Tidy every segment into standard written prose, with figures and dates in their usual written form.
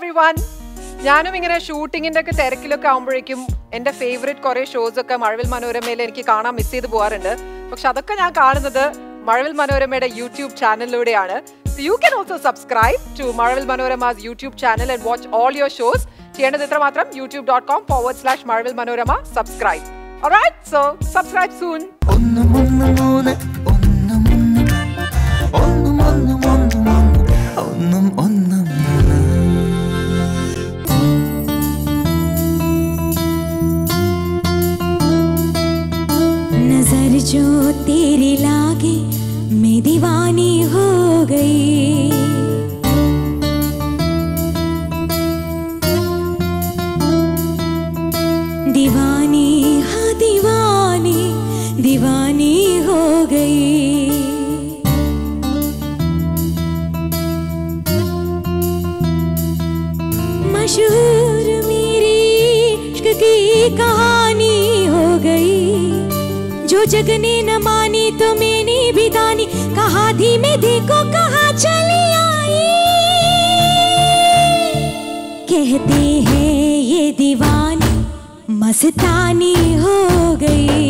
everyone. ഞാനും ഇങ്ങനെ ഷൂട്ടിങ്ങിന്റെ ഒക്കെ തിരക്കിലൊക്കെ ആവുമ്പോഴേക്കും എൻ്റെ ഫേവറേറ്റ് കുറേ ഷോസ് ഒക്കെ മഴവിൽ മനോരമയിൽ എനിക്ക് കാണാൻ മിസ് ചെയ്ത് പോകാറുണ്ട്. പക്ഷെ അതൊക്കെ ഞാൻ കാണുന്നത് മഴവിൽ മനോരമയുടെ യൂട്യൂബ് ചാനലിലൂടെയാണ്. So you can also subscribe to Mazhavil Manorama's YouTube channel and watch all your shows. ചെയ്യേണ്ടത് ഇത്ര മാത്രം youtube.com/Mazhavil Manorama subscribe. Alright, so subscribe soon. Onnum Onnum Moonu, Onnum Onnum Moonu, Onnum Onnum Moonu. नजर जो तेरी लागे मैं दीवानी हो गई. दीवानी हाँ दीवानी दीवानी हो गई. मशहूर मेरी इश्क की कहानी हो गई. जो जग ने न मानी तो मैंने भी दानी. कहा धीमे देखो कहाँ चली आई. कहते हैं ये दीवानी मस्तानी हो गई.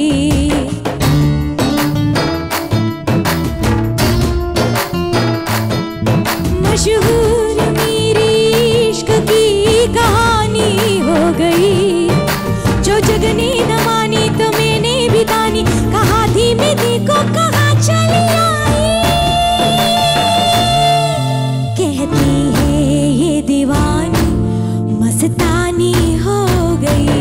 मशहूर मेरी इश्क की कहानी हो गई. जो जग ने न मानी तो मैंने भी दानी. कहा धीमे देखो कहाँ चली आई. कहती है ये दीवानी मस्तानी हो गई.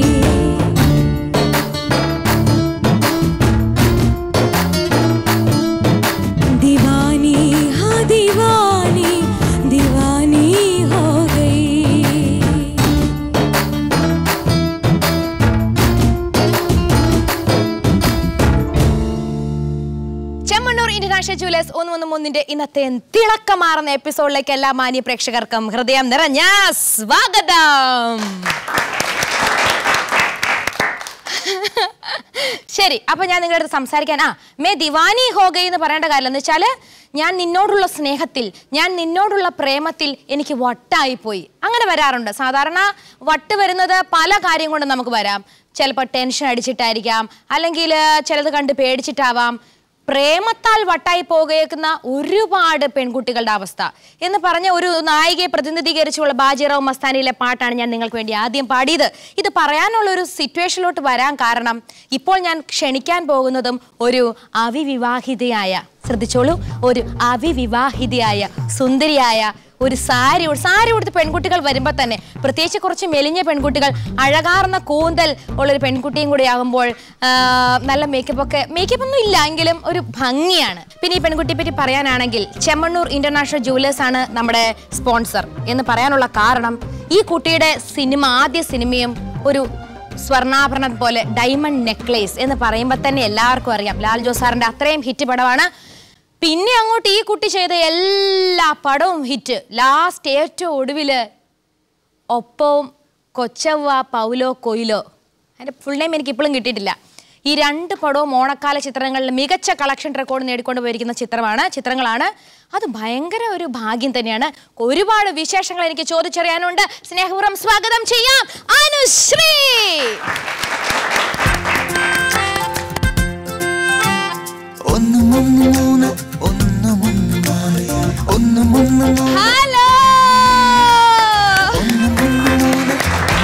दीवानी हाँ दीवानी दीवानी हो गई. ഇന്റർനാഷണൽ ജുവലേഴ്സ് ഒന്നും ഒന്നും ഒന്നിന്റെ ഇന്നത്തെ തിളക്കമാർന്ന എപ്പിസോഡിലേക്ക് എല്ലാ മാന്യ പ്രേക്ഷകർക്കും ഹൃദയം നിറഞ്ഞ സ്വാഗതം. ശരി, അപ്പൊ ഞാൻ നിങ്ങളുടെ അടുത്ത് സംസാരിക്കാൻ മേ ദിവാനി ഹോഗൈ എന്ന് പറയേണ്ട കാര്യം എന്ന് വെച്ചാല് ഞാൻ നിന്നോടുള്ള സ്നേഹത്തിൽ, ഞാൻ നിന്നോടുള്ള പ്രേമത്തിൽ എനിക്ക് വട്ടായിപ്പോയി. അങ്ങനെ വരാറുണ്ട്. സാധാരണ വട്ട് വരുന്നത് പല കാര്യം കൊണ്ട് നമുക്ക് വരാം. ചിലപ്പോൾ ടെൻഷൻ അടിച്ചിട്ടായിരിക്കാം, അല്ലെങ്കിൽ ചിലത് കണ്ട് പേടിച്ചിട്ടാവാം. പ്രേമത്താൽ വട്ടായി പോകേക്കുന്ന ഒരുപാട് പെൺകുട്ടികളുടെ അവസ്ഥ എന്ന് പറഞ്ഞ ഒരു നായികയെ പ്രതിനിധീകരിച്ചുള്ള ബാജിറാവ് മസ്താനിയിലെ പാട്ടാണ് ഞാൻ നിങ്ങൾക്ക് വേണ്ടി ആദ്യം പാടിയത്. ഇത് പറയാനുള്ള ഒരു സിറ്റുവേഷനിലോട്ട് വരാൻ കാരണം ഇപ്പോൾ ഞാൻ ക്ഷണിക്കാൻ പോകുന്നതും ഒരു അവിവിവാഹിതയായ, ശ്രദ്ധിച്ചോളൂ, ഒരു അവിവിവാഹിതയായ സുന്ദരിയായ ഒരു സാരി ഉടുത്ത പെൺകുട്ടികൾ വരുമ്പോൾ തന്നെ, പ്രത്യേകിച്ച് കുറച്ച് മെലിഞ്ഞ പെൺകുട്ടികൾ, അഴകാർന്ന കൂന്തൽ ഉള്ളൊരു പെൺകുട്ടിയും കൂടി ആകുമ്പോൾ നല്ല മേക്കപ്പ് ഒന്നും ഇല്ല എങ്കിലും ഒരു ഭംഗിയാണ്. പിന്നെ ഈ പെൺകുട്ടിയെ പറ്റി പറയാനാണെങ്കിൽ ചെമ്മണ്ണൂർ ഇന്റർനാഷണൽ ജുവലേഴ്സ് ആണ് നമ്മുടെ സ്പോൺസർ എന്ന് പറയാനുള്ള കാരണം, ഈ കുട്ടിയുടെ ആദ്യ സിനിമയും ഒരു സ്വർണ്ണാഭരണം പോലെ ഡയമണ്ട് നെക്ലേസ് എന്ന് പറയുമ്പോൾ തന്നെ എല്ലാവർക്കും അറിയാം, ലാൽ ജോസാറിന്റെ അത്രയും ഹിറ്റ് പടമാണ്. പിന്നെ അങ്ങോട്ട് ഈ കുട്ടി ചെയ്ത എല്ലാ പടവും ഹിറ്റ്. ലാസ്റ്റ് ഏറ്റവും ഒടുവില് ഒപ്പവും കൊച്ചവ്വ പൗലോ കൊയിലോ, അതിൻ്റെ ഫുൾ നെയിം എനിക്ക് ഇപ്പോഴും കിട്ടിയിട്ടില്ല. ഈ രണ്ട് പടവും ഓണക്കാല ചിത്രങ്ങളിൽ മികച്ച കളക്ഷൻ റെക്കോർഡ് നേടിക്കൊണ്ട് പോയിരിക്കുന്ന ചിത്രങ്ങളാണ്. അത് ഭയങ്കര ഒരു ഭാഗ്യം തന്നെയാണ്. ഒരുപാട് വിശേഷങ്ങൾ എനിക്ക് ചോദിച്ചറിയാനുണ്ട്. സ്നേഹപൂർവ്വം സ്വാഗതം ചെയ്യാം Anushree. Onnum Onnum Moonu, Onnum Onnum Moonu, Onnum Onnum Moonu. Hello. Onnum Onnum Moonu,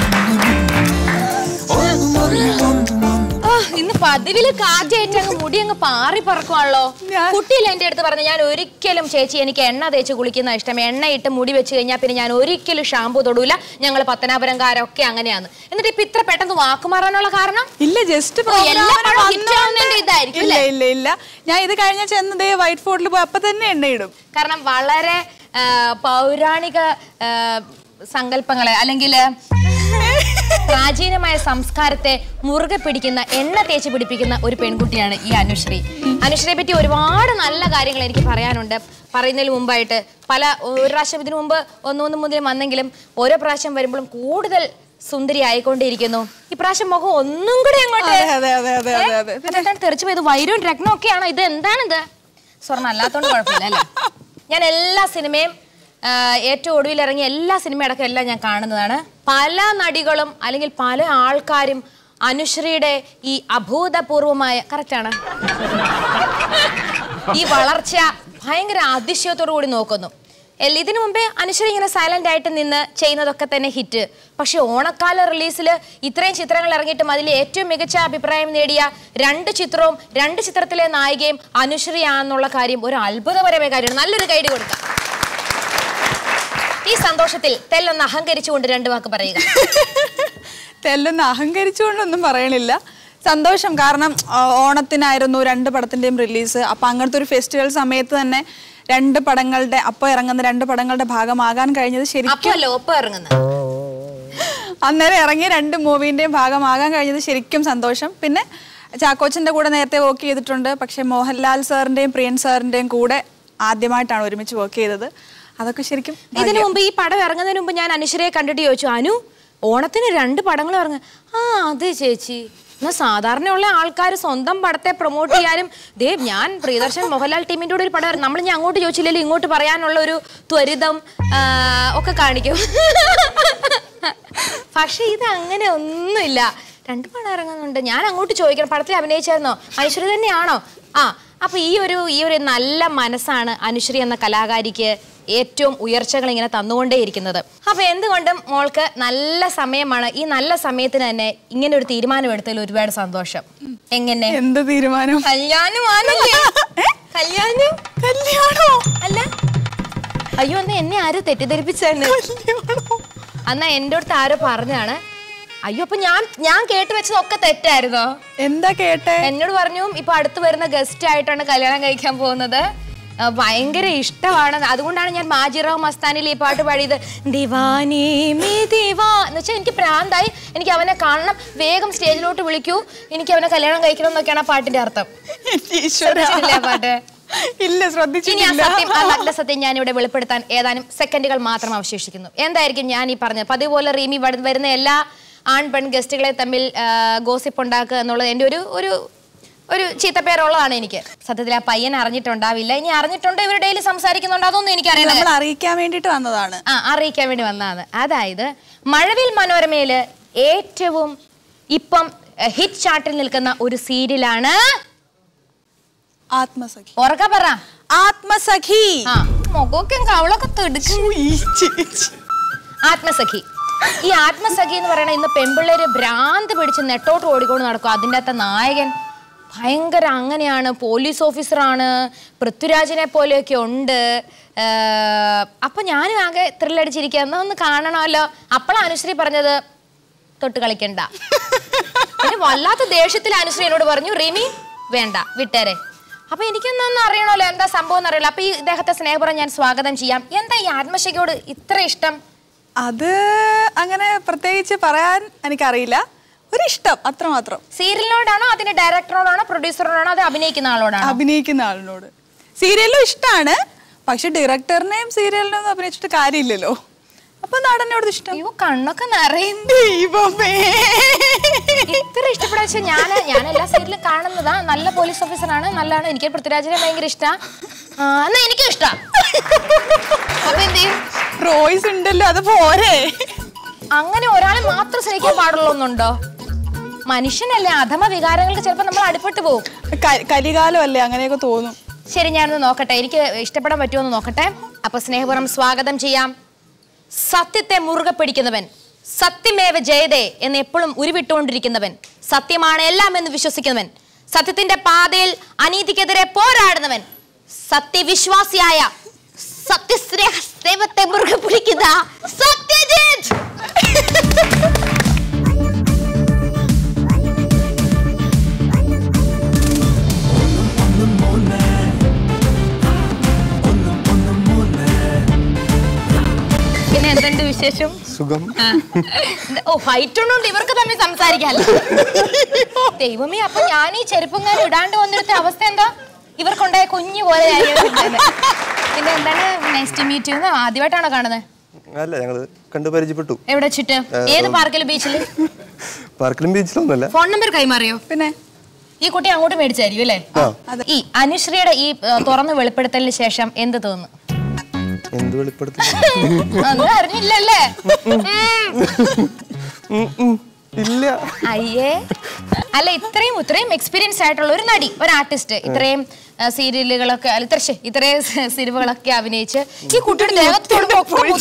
Onnum Onnum Moonu. ഇന്ന് പതിവില് കാറ്റേറ്റ് അങ്ങ് മുടി അങ്ങ് പാറി പറക്കുവാണല്ലോ. കുട്ടിയിൽ എന്റെ അടുത്ത് പറഞ്ഞു, ഞാൻ ഒരിക്കലും ചേച്ചി എനിക്ക് എണ്ണ തേച്ച് കുളിക്കുന്ന ഇഷ്ടം, എണ്ണ ഇട്ട് മുടി വെച്ച് കഴിഞ്ഞാൽ പിന്നെ ഞാൻ ഒരിക്കലും ഷാമ്പു തൊടൂല, ഞങ്ങൾ പത്തനാപുരംകാരൊക്കെ അങ്ങനെയാണ്. എന്നിട്ട് ഇപ്പൊ ഇത്ര പെട്ടെന്ന് വാക്കുമാറാനുള്ള കാരണം ഇല്ല, ജസ്റ്റ് ഇതായിരിക്കും. ഇല്ല, ഞാൻ ഇത് കഴിഞ്ഞ ചെന്നതേ വൈറ്റ് ഫോർട്ടിൽ പോയി അപ്പൊ തന്നെ എണ്ണയിടും. കാരണം വളരെ പൗരാണിക സങ്കല്പങ്ങളെ അല്ലെങ്കിൽ പ്രാചീനമായ സംസ്കാരത്തെ മുറുകെ പിടിക്കുന്ന, എണ്ണ തേച്ച് പിടിപ്പിക്കുന്ന ഒരു പെൺകുട്ടിയാണ് ഈ അനുശ്രീ. അനുശ്രീയെ പറ്റി ഒരുപാട് നല്ല കാര്യങ്ങൾ എനിക്ക് പറയാനുണ്ട്. പറയുന്നതിന് മുമ്പായിട്ട് ഒരു പ്രാവശ്യം ഇതിനു മുമ്പ് ഒന്നും മുതൽ വന്നെങ്കിലും ഓരോ പ്രാവശ്യം വരുമ്പോഴും കൂടുതൽ സുന്ദരി ആയിക്കൊണ്ടിരിക്കുന്നു. ഇപ്രാവശ്യം മുഖം ഒന്നും കൂടെ അങ്ങോട്ട് തെറിച്ചു പോയത് വൈരവും രത്നവും ഒക്കെയാണോ? ഇത് എന്താണിത്? സ്വർണ്ണം അല്ലാത്തോണ്ട് കുഴപ്പമില്ല അല്ലേ? ഞാൻ എല്ലാ സിനിമയും ഏറ്റവും ഒടുവിൽ ഇറങ്ങിയ എല്ലാ സിനിമയടക്കം എല്ലാം ഞാൻ കാണുന്നതാണ്. പല നടികളും അല്ലെങ്കിൽ പല ആൾക്കാരും അനുശ്രീയുടെ ഈ അഭൂതപൂർവമായ കറക്റ്റാണ് ഈ വളർച്ച ഭയങ്കര അതിശയത്തോടു കൂടി നോക്കുന്നു. ഇതിനു മുമ്പേ അനുശ്രീ ഇങ്ങനെ സൈലന്റ് ആയിട്ട് നിന്ന് ചെയ്യുന്നതൊക്കെ തന്നെ ഹിറ്റ്. പക്ഷെ ഓണക്കാല റിലീസിൽ ഇത്രയും ചിത്രങ്ങൾ ഇറങ്ങിയിട്ടും അതിൽ ഏറ്റവും മികച്ച അഭിപ്രായം നേടിയ 2 ചിത്രവും 2 ചിത്രത്തിലെ നായികയും അനുശ്രീയാണെന്നുള്ള കാര്യം ഒരു അത്ഭുതപരമായ കാര്യമാണ്. നല്ലൊരു കൈഡി കൊടുക്കാം. ഈ സന്തോഷത്തിൽ തെല്ലൊന്ന് അഹങ്കരിച്ചുകൊണ്ട് 2 വാക്ക് പറയുക. തെല്ലൊന്ന് അഹങ്കരിച്ചുകൊണ്ടൊന്നും പറയണില്ല. സന്തോഷം. കാരണം ഓണത്തിനായിരുന്നു 2 പടത്തിന്റെയും റിലീസ്. അപ്പൊ അങ്ങനത്തെ ഒരു ഫെസ്റ്റിവൽ സമയത്ത് തന്നെ 2 പടങ്ങളുടെ ഇറങ്ങുന്ന 2 പടങ്ങളുടെ ഭാഗമാകാൻ കഴിഞ്ഞത് ശരിക്കും അന്നേരം ഇറങ്ങിയ 2 മൂവിന്റെയും ഭാഗമാകാൻ കഴിഞ്ഞത് ശരിക്കും സന്തോഷം. പിന്നെ ചാക്കോച്ചന്റെ കൂടെ നേരത്തെ വർക്ക് ചെയ്തിട്ടുണ്ട്. പക്ഷെ മോഹൻലാൽ സാറിന്റെയും പ്രിയൻ സാറിന്റെയും കൂടെ ആദ്യമായിട്ടാണ് ഒരുമിച്ച് വർക്ക് ചെയ്തത്. അതൊക്കെ ശരിക്കും. ഇതിനു മുമ്പ് ഈ പടം ഇറങ്ങുന്നതിന് മുമ്പ് ഞാൻ അനുശ്രീയെ കണ്ടിട്ട് ചോദിച്ചു, അനു ഓണത്തിന് 2 പടങ്ങൾ ഇറങ്ങുക. അതെ ചേച്ചി, എന്നാൽ സാധാരണയുള്ള ആൾക്കാർ സ്വന്തം പടത്തെ പ്രൊമോട്ട് ചെയ്യാനും ഞാൻ പ്രിയദർശൻ മോഹൻലാൽ ടീമിൻ്റെ കൂടെ ഒരു പടം നമ്മൾ ഞാൻ അങ്ങോട്ട് ചോദിച്ചില്ലല്ലോ ഇങ്ങോട്ട് പറയാനുള്ള ഒരു ത്വരിതം ഒക്കെ കാണിക്കും. പക്ഷെ ഇത് അങ്ങനെ ഒന്നുമില്ല. 2 പടം ഇറങ്ങുന്നുണ്ട്. ഞാൻ അങ്ങോട്ട് ചോദിക്കണം, പടത്തിൽ അഭിനയിച്ചായിരുന്നോ, അനുശ്രീ തന്നെയാണോ? അപ്പൊ ഈ ഒരു നല്ല മനസ്സാണ് അനുശ്രീ എന്ന കലാകാരിക്ക് ഏറ്റവും ഉയർച്ചകൾ ഇങ്ങനെ തന്നുകൊണ്ടേയിരിക്കുന്നത്. അപ്പൊ എന്തുകൊണ്ടും മോൾക്ക് നല്ല സമയമാണ്. ഈ നല്ല സമയത്തിന് തന്നെ ഇങ്ങനെ ഒരു തീരുമാനം എടുത്തതിൽ ഒരുപാട് സന്തോഷം. എങ്ങനെ? എന്ത് തീരുമാനം? കല്യാണമാണല്ലേ? കല്യാണോ അല്ല? അയ്യോ, എന്നാ എന്നെ ആരും തെറ്റിദ്ധരിപ്പിച്ചാണ്. എന്നാ എന്റെ അടുത്ത് ആരോ പറഞ്ഞാണ്. അയ്യോ, അപ്പൊ ഞാൻ കേട്ട് വെച്ചതൊക്കെ തെറ്റായിരുന്നോ? എന്താ കേട്ടെ? എന്നോട് പറഞ്ഞു ഇപ്പൊ അടുത്ത് വരുന്ന ഗസ്റ്റ് ആയിട്ടാണ് കല്യാണം കഴിക്കാൻ പോകുന്നത്. ഭയങ്കര ഇഷ്ടമാണ്. അതുകൊണ്ടാണ് ഞാൻ മാജിറാവ് മസ്താനിൽ ഈ പാട്ട് പാടിയത്. ദിവാനേ മേ ദിവാ എന്ന് വെച്ചാൽ എനിക്ക് പ്രാന്തായി. എനിക്ക് അവനെ കാണണം, വേഗം സ്റ്റേജിലോട്ട് വിളിക്കൂ, എനിക്ക് അവനെ കല്യാണം കഴിക്കണം എന്നൊക്കെയാണ് ആ പാട്ടിന്റെ അർത്ഥം. പാട്ട് ഇല്ല, നല്ല സത്യം ഞാൻ ഇവിടെ വെളിപ്പെടുത്താൻ ഏതാനും സെക്കൻഡുകൾ മാത്രം അവശേഷിക്കുന്നു. എന്തായിരിക്കും ഞാൻ ഈ പറഞ്ഞത്? പതിപോലെ റീമി വരുന്ന എല്ലാ ആൺ പെൺ ഗസ്റ്റുകളെ തമ്മിൽ ഗോസിപ്പ് ഉണ്ടാക്കുക എന്നുള്ളത് എൻ്റെ ഒരു ചീത്തപ്പേരുള്ളതാണ് എനിക്ക്. സത്യത്തിൽ ആ പയ്യൻ അറിഞ്ഞിട്ടുണ്ടാവില്ല. ഇനി അറിഞ്ഞിട്ടുണ്ടോ ഇവർ ഡെയിലി സംസാരിക്കുന്നുണ്ടോ അതൊന്നും എനിക്കറിയാം. അറിയിക്കാൻ വേണ്ടിട്ട് വന്നതാണ്. അറിയിക്കാൻ വേണ്ടി വന്നതാണ്. അതായത് മഴവിൽ മനോരമയില് ഏറ്റവും ഇപ്പം ഹിറ്റ് ചാർട്ടിൽ നിൽക്കുന്ന ഒരു സീരിയലാണ് ആത്മസഖി. ഉറക്കെ പറ. ആത്മസഖി. മുഖമൊക്കെ കവളൊക്കെ തെടുക്കും. ആത്മസഖി. ഈ ആത്മസഖി എന്ന് പറയുന്നത് ഇന്ന് പെൺപിള്ളേര് ഭ്രാന്ത് പിടിച്ച് നെട്ടോട്ട് ഓടിക്കൊണ്ട് നടക്കും. അതിൻ്റെ അകത്തെ നായകൻ ഭയങ്കര അങ്ങനെയാണ്, പോലീസ് ഓഫീസറാണ്, പൃഥ്വിരാജിനെ പോലെയൊക്കെ ഉണ്ട്. അപ്പൊ ഞാനും ആകെ ത്രില്ലടിച്ചിരിക്കുക, എന്നാ ഒന്ന് കാണണമല്ലോ. അപ്പോഴാണ് അനുശ്രീ പറഞ്ഞത് തൊട്ട് കളിക്കണ്ട. പിന്നെ വല്ലാത്ത ദേഷ്യത്തിൽ അനുശ്രീ എന്നോട് പറഞ്ഞു, റിമി വേണ്ട വിട്ടേരെ. അപ്പൊ എനിക്കൊന്നും അറിയണമല്ലോ എന്താ സംഭവം എന്നറിയില്ല. അപ്പൊ ഈ ഇദ്ദേഹത്തെ സ്നേഹപൂർവ്വം ഞാൻ സ്വാഗതം ചെയ്യാം. എന്താ ഈ ആത്മസഖിയോട് ഇത്ര ഇഷ്ടം? അത് അങ്ങനെ പ്രത്യേകിച്ച് പറയാൻ എനിക്കറിയില്ല, ഒരു ഇഷ്ടം അത്രമാത്രം. സീരിയലിനോടാണോ, അതിന്റെ ഡയറക്ടറോടാണോ, പ്രൊഡ്യൂസറിനോടാണോ, അത് അഭിനയിക്കുന്ന ആളോടാണോ? അഭിനയിക്കുന്ന ആളിനോട്. സീരിയലും ഇഷ്ടമാണ്, പക്ഷെ ഡയറക്ടറിനെയും സീരിയലിനെയും അഭിനയിച്ചിട്ട് കാര്യമില്ലല്ലോ. അപ്പൊ നടനോട് ഇഷ്ടം. കണ്ണൊക്കെ നിറയും. ഇത്ര ഇഷ്ടപ്പെടാ വെച്ചാൽ ഞാൻ എല്ലാ സീരിയലും കാണുന്നതാ. നല്ല പോലീസ് ഓഫീസറാണ്, നല്ലതാണ്. എനിക്ക് പൃഥ്വിരാജിനെ ഭയങ്കര ഇഷ്ടമാണ്. എന്നാ എനിക്കും ഇഷ്ടം. അപ്പൊ എന്ത് ചെയ്യും? റോയ്സ് ഉണ്ടല്ലോ, അത് പോരെ. അങ്ങനെ ഒരാളെ മാത്രം സ്നേഹിക്കാൻ പാടുള്ളൂന്നുണ്ടോ? മനുഷ്യനല്ലേ, അധമ വികാരങ്ങൾക്ക് ചിലപ്പോൾ നമ്മൾ അടിപ്പെട്ട് പോകും. കലികാലം അല്ലേ, അങ്ങനെയൊക്കെ തോന്നും. ശരി, ഞാനൊന്ന് നോക്കട്ടെ, എനിക്ക് ഇഷ്ടപ്പെടാൻ പറ്റുമോ എന്ന് നോക്കട്ടെ. അപ്പൊ സ്നേഹപൂർവ്വം സ്വാഗതം ചെയ്യാം. സത്യത്തെ മുറുകെ പിടിക്കുന്നവൻ, സത്യമേവ ജയതേ എന്ന് എപ്പോഴും ഉരുവിട്ടുകൊണ്ടിരിക്കുന്നവൻ, സത്യമാണ് എല്ലാം എന്ന് വിശ്വസിക്കുന്നവൻ, സത്യത്തിന്റെ പാതയിൽ അനീതിക്കെതിരെ പോരാടുന്നവൻ, സത്യവിശ്വാസിയായ സത്യസ്നേഹ ദൈവത്തെ മുറുകെ പിടിക്കുന്ന സത്യജിത്ത്. പിന്നെ എന്തുണ്ട് വിശേഷം? സുഖം. ഫൈറ്റ് ഉണ്ടോണ്ട് ഇവർക്ക് തമ്മിൽ സംസാരിക്കാല്ലോ. ദൈവമേ, അപ്പൊ ഞാൻ ഈ ചെരുപ്പുങ്ങാനും ഇടാണ്ട് വന്നിരുന്ന അവസ്ഥ എന്താ? ഇവർക്കുണ്ടായ കുഞ്ഞു പോലെ. പിന്നെ എന്താണ് നെക്സ്റ്റ് ടു മീറ്റ് ചെയ്യുന്നത്? ആദ്യമായിട്ടാണോ കാണുന്നത്? അല്ല, ഞങ്ങള് കണ്ടു പരിചയപ്പെട്ടു. എവിടെ വെച്ചിട്ട്? ഏത് പാർക്കിലും ബീച്ചില്? പാർക്കിലും ബീച്ചിലൊന്നുമല്ല. ഫോൺ നമ്പർ കൈമാറിയോ? പിന്നെ ഈ കുട്ടി അങ്ങോട്ട് മേടിച്ചായിരിക്കും അല്ലേ? ഈ അനുശ്രീയുടെ ഈ തുറന്ന് വെളിപ്പെടുത്തലിന് ശേഷം എന്ത് തോന്നുന്നു? എന്ത് വെളിപ്പെടുത്തി? അറിഞ്ഞില്ലല്ലേ? ഇല്ല. അയ്യേ, അല്ല ഇത്രയും എക്സ്പീരിയൻസ് ആയിട്ടുള്ള ഒരു നടി, ഒരു ആർട്ടിസ്റ്റ്, ഇത്രയും സീരിയലുകളൊക്കെ ഇത്രയും സിനിമകളൊക്കെ അഭിനയിച്ച് ഈ കുട്ടിയുടെ ദേഹത്തോട്